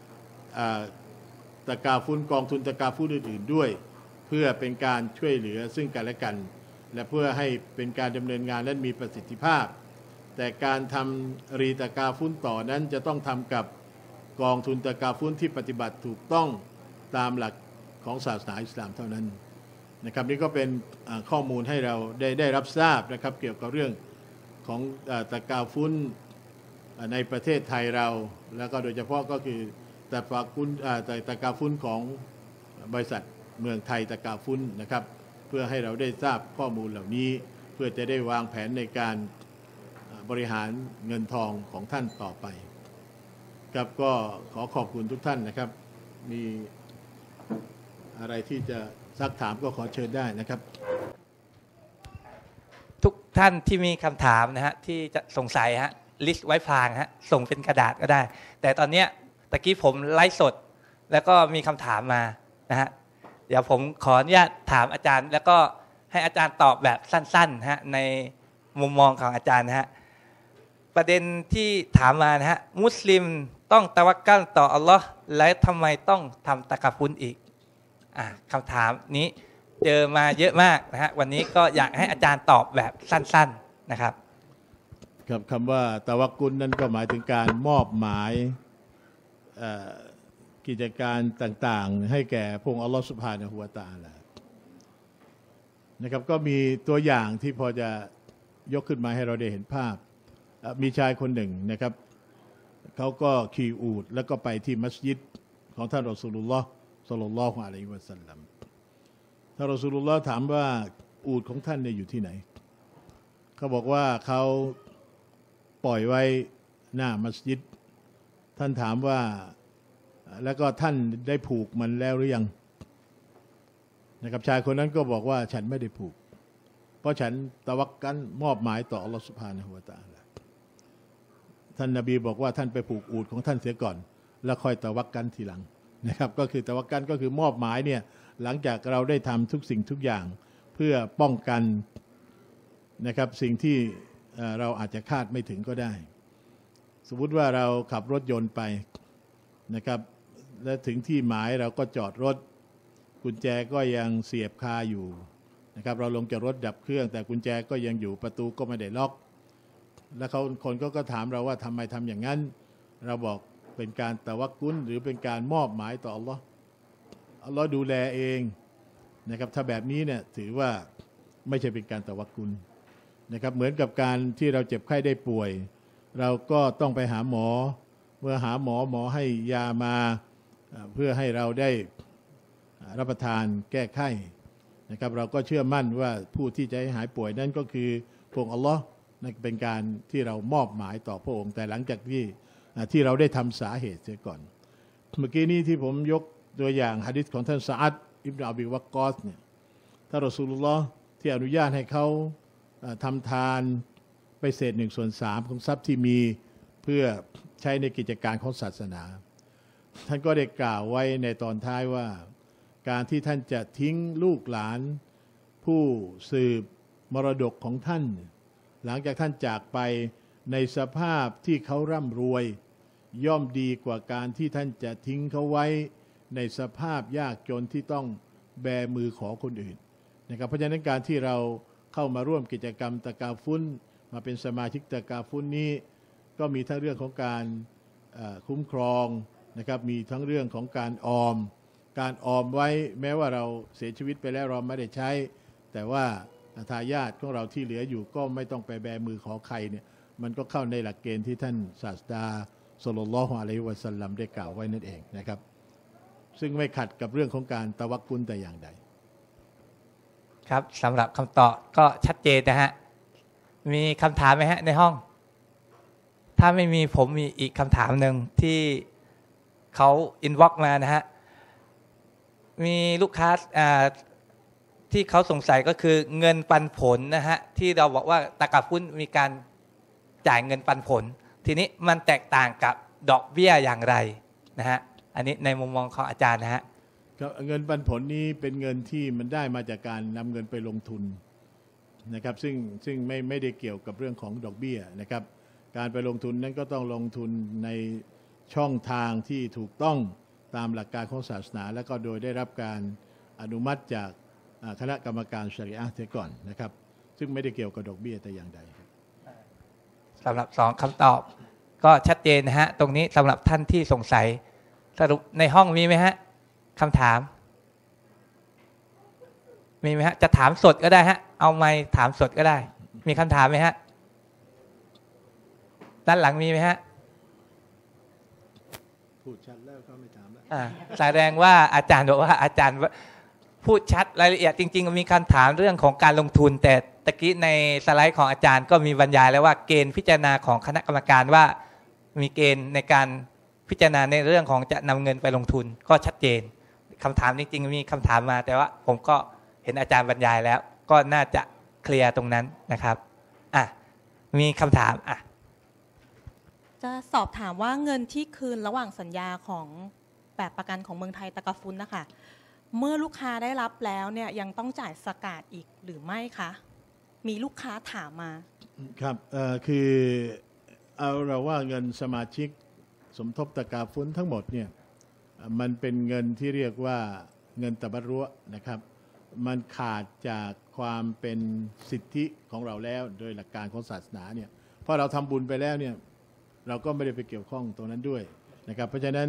ตะกาฟุนกองทุนตะกาฟุนอื่นๆด้วยเพื่อเป็นการช่วยเหลือซึ่งกันและกันและเพื่อให้เป็นการดำเนินงานนั้นมีประสิทธิภาพแต่การทำรีตะกาฟุนต่อนั้นจะต้องทำกับกองทุนตะกาฟุนที่ปฏิบัติถูกต้องตามหลักของศาสนาอิสลามเท่านั้นนะครับนี่ก็เป็นข้อมูลให้เราได้ได้รับทราบนะครับเกี่ยวกับเรื่องของตะกาฟุนในประเทศไทยเราแล้วก็โดยเฉพาะก็คือตะกาฟุนตะกาฟุนของบริษัทเมืองไทยตะกาฟุนนะครับเพื่อให้เราได้ทราบข้อมูลเหล่านี้เพื่อจะได้วางแผนในการบริหารเงินทองของท่านต่อไปครับก็ขอขอบคุณทุกท่านนะครับมีอะไรที่จะซักถามก็ขอเชิญได้นะครับทุกท่านที่มีคำถามนะฮะที่จะสงสัยฮะลิสต์ไว้พลางฮะส่งเป็นกระดาษก็ได้แต่ตอนเนี้ยตะกี้ผมไลฟ์สดแล้วก็มีคำถามมานะฮะเดี๋ยวผมขออนุญาตถามอาจารย์แล้วก็ให้อาจารย์ตอบแบบสั้นๆฮะในมุมมองของอาจารย์นะฮะประเด็นที่ถามมานะฮะมุสลิมต้องตะวักกัลต่ออัลลอฮ์และทำไมต้องทำตะกาฟุนอีกอ่าคำถามนี้เจอมาเยอะมากนะฮะวันนี้ก็อยากให้อาจารย์ตอบแบบสั้นๆนะครับครับคำว่าตะวักกุลนั้นก็หมายถึงการมอบหมายกิจการต่างๆให้แก่พระองค์อัลลอฮฺซุบฮานะฮูวะตะอาลานะครับก็มีตัวอย่างที่พอจะยกขึ้นมาให้เราได้เห็นภาพมีชายคนหนึ่งนะครับเขาก็ขี่อูฐแล้วก็ไปที่มัสยิดของท่านรอซูลุลลอฮ์ศ็อลลัลลอฮุอะลัยฮิวะซัลลัมท่านรอซูลุลลอฮ์ถามว่าอูฐของท่านเนี่ยอยู่ที่ไหนเขาบอกว่าเขาปล่อยไว้หน้ามัสยิดท่านถามว่าแล้วก็ท่านได้ผูกมันแล้วหรือยังนะครับชายคนนั้นก็บอกว่าฉันไม่ได้ผูกเพราะฉันตะวักกันมอบหมายต่ออัลลอฮฺซุบฮานะฮูวะตะอาลาท่านนบีบอกว่าท่านไปผูกอูฐของท่านเสียก่อนแล้วค่อยตะวักกันทีหลังนะครับก็คือตะวักกันก็คือมอบหมายเนี่ยหลังจากเราได้ทำทุกสิ่งทุกอย่างเพื่อป้องกันนะครับสิ่งที่เราอาจจะคาดไม่ถึงก็ได้สมมุติว่าเราขับรถยนต์ไปนะครับและถึงที่หมายเราก็จอดรถกุญแจก็ยังเสียบคาอยู่นะครับเราลงจากรถดับเครื่องแต่กุญแจก็ยังอยู่ประตูก็ไม่ได้ล็อกแล้วเขาคนก็ก็ถามเราว่าทำไมทำอย่างนั้นเราบอกเป็นการตะวักกุลหรือเป็นการมอบหมายต่ออัลลอฮ์อัลลอฮ์ดูแลเองนะครับถ้าแบบนี้เนี่ยถือว่าไม่ใช่เป็นการตะวักกุลนะครับเหมือนกับการที่เราเจ็บไข้ได้ป่วยเราก็ต้องไปหาหมอเมื่อหาหมอหมอให้ยามาเพื่อให้เราได้รับประทานแก้ไข้นะครับเราก็เชื่อมั่นว่าผู้ที่จะให้หายป่วยนั่นก็คือพระองค์อัลลอฮ์นั่นเป็นการที่เรามอบหมายต่อพระองค์แต่หลังจากที่ที่เราได้ทำสาเหตุเสียก่อนเมื่อกี้นี้ที่ผมยกตัวอย่างหะดีษของท่านซะอัดอิบนุอบีวักกอสเนี่ยท่านรอซูลุลลอฮ์ที่อนุญาตให้เขาทำทานไปเศษหนึ่งส่วนสามของทรัพย์ที่มีเพื่อใช้ในกิจการของศาสนาท่านก็ได้กล่าวไว้ในตอนท้ายว่าการที่ท่านจะทิ้งลูกหลานผู้สืบมรดกของท่านหลังจากท่านจากไปในสภาพที่เขาร่ำรวยย่อมดีกว่าการที่ท่านจะทิ้งเขาไว้ในสภาพยากจนที่ต้องแบมือขอคนอื่นนะครับเพราะฉะนั้นการที่เราเข้ามาร่วมกิจกรรมตะกาฟุ้นมาเป็นสมาชิกตะกาฟุ้นนี้ก็มีทั้งเรื่องของการคุ้มครองนะครับมีทั้งเรื่องของการออมการออมไว้แม้ว่าเราเสียชีวิตไปแล้วเราไม่ได้ใช้แต่ว่าทายาทของเราที่เหลืออยู่ก็ไม่ต้องไปแบมือขอใครเนี่ยมันก็เข้าในหลักเกณฑ์ที่ท่านศาสดาศ็อลลัลลอฮุอะลัยฮิวะซัลลัมได้กล่าวไว้นั่นเองนะครับซึ่งไม่ขัดกับเรื่องของการตะวักกุลแต่อย่างใดครับสำหรับคำตอบก็ชัดเจนนะฮะมีคำถามไหมฮะในห้องถ้าไม่มีผมมีอีกคำถามหนึ่งที่เขาอินบ็อกซ์มานะฮะมีลูกค้าที่เขาสงสัยก็คือเงินปันผลนะฮะที่เราบอกว่าตะกาฟุ้นมีการจ่ายเงินปันผลทีนี้มันแตกต่างกับดอกเบี้ยอย่างไรนะฮะอันนี้ในมุมมองของอาจารย์นะฮะเงินปันผลนี้เป็นเงินที่มันได้มาจากการนำเงินไปลงทุนนะครับซึ่งซึ่งไม่ไม่ได้เกี่ยวกับเรื่องของดอกเบี้ยนะครับการไปลงทุนนั้นก็ต้องลงทุนในช่องทางที่ถูกต้องตามหลักการของศาสนาและก็โดยได้รับการอนุมัติจากคณะกรรมการชะรีอะห์เสียก่อนนะครับซึ่งไม่ได้เกี่ยวกับดอกเบี้ยแต่อย่างใดสำหรับสองคำตอบก็ชัดเจนนะฮะตรงนี้สำหรับท่านที่สงสัยสรุปในห้องมีไหมฮะคำถามมีไหมฮะจะถามสดก็ได้ฮะเอาไมค์ถามสดก็ได้มีคำถามไหมฮะด้านหลังมีไหมฮะพูดชัดแล้วก็ไม่ถามแล้วแสดงว่าอาจารย์บอกว่าอาจารย์พูดชัดรายละเอียดจริงๆมีคำถามเรื่องของการลงทุนแต่ตะกี้ในสไลด์ของอาจารย์ก็มีบรรยายแล้วว่าเกณฑ์พิจารณาของคณะกรรมการว่ามีเกณฑ์ในการพิจารณาในเรื่องของจะนำเงินไปลงทุนก็ชัดเจนคำถามจริงๆมีคำถามมาแต่ว่าผมก็เห็นอาจารย์บรรยายแล้วก็น่าจะเคลียร์ตรงนั้นนะครับอ่ะมีคำถามอ่ะจะสอบถามว่าเงินที่คืนระหว่างสัญญาของแบบประกันของเมืองไทยตะกาฟุ้นนะคะเมื่อลูกค้าได้รับแล้วเนี่ยยังต้องจ่ายสกาดอีกหรือไม่คะมีลูกค้าถามมาครับเอ่อคือเอาเราว่าเงินสมาชิกสมทบตะกาฟุ้นทั้งหมดเนี่ยมันเป็นเงินที่เรียกว่าเงินตะบัรุนะครับมันขาดจากความเป็นสิทธิของเราแล้วโดยหลักการของศาสนาเนี่ยพอเราทำบุญไปแล้วเนี่ยเราก็ไม่ได้ไปเกี่ยวข้องตรงนั้นด้วยนะครับเพราะฉะนั้น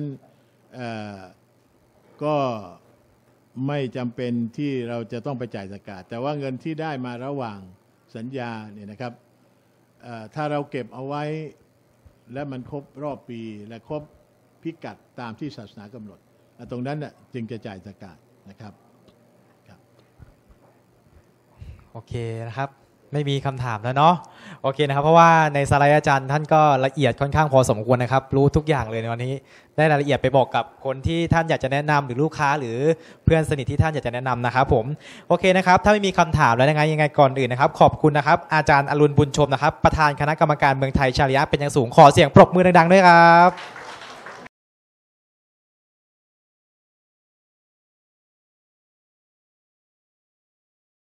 ก็ไม่จำเป็นที่เราจะต้องไปจ่ายสกาดแต่ว่าเงินที่ได้มาระหว่างสัญญาเนี่ยนะครับถ้าเราเก็บเอาไว้และมันครบรอบปีและครบพิกัดตามที่ศาสนากำหนดตรงนั้นน่ะจึงจะจ่ายสกาดนะครับโอเคนะครับไม่มีคำถามแล้วเนาะโอเคนะครับเพราะว่าในสไลด์อาจารย์ท่านก็ละเอียดค่อนข้างพอสมควรนะครับรู้ทุกอย่างเลยในวันนี้ได้รายละเอียดไปบอกกับคนที่ท่านอยากจะแนะนำหรือลูกค้าหรือเพื่อนสนิทที่ท่านอยากจะแนะนำนะครับผมโอเคนะครับถ้าไม่มีคำถามแล้วยังไงยังไงก่อนอื่นนะครับขอบคุณนะครับอาจารย์อรุณบุญชมนะครับประธานคณะกรรมการเมืองไทยชาริอะห์เป็นอย่างสูงขอเสียงปรบมือดังๆด้วยครับ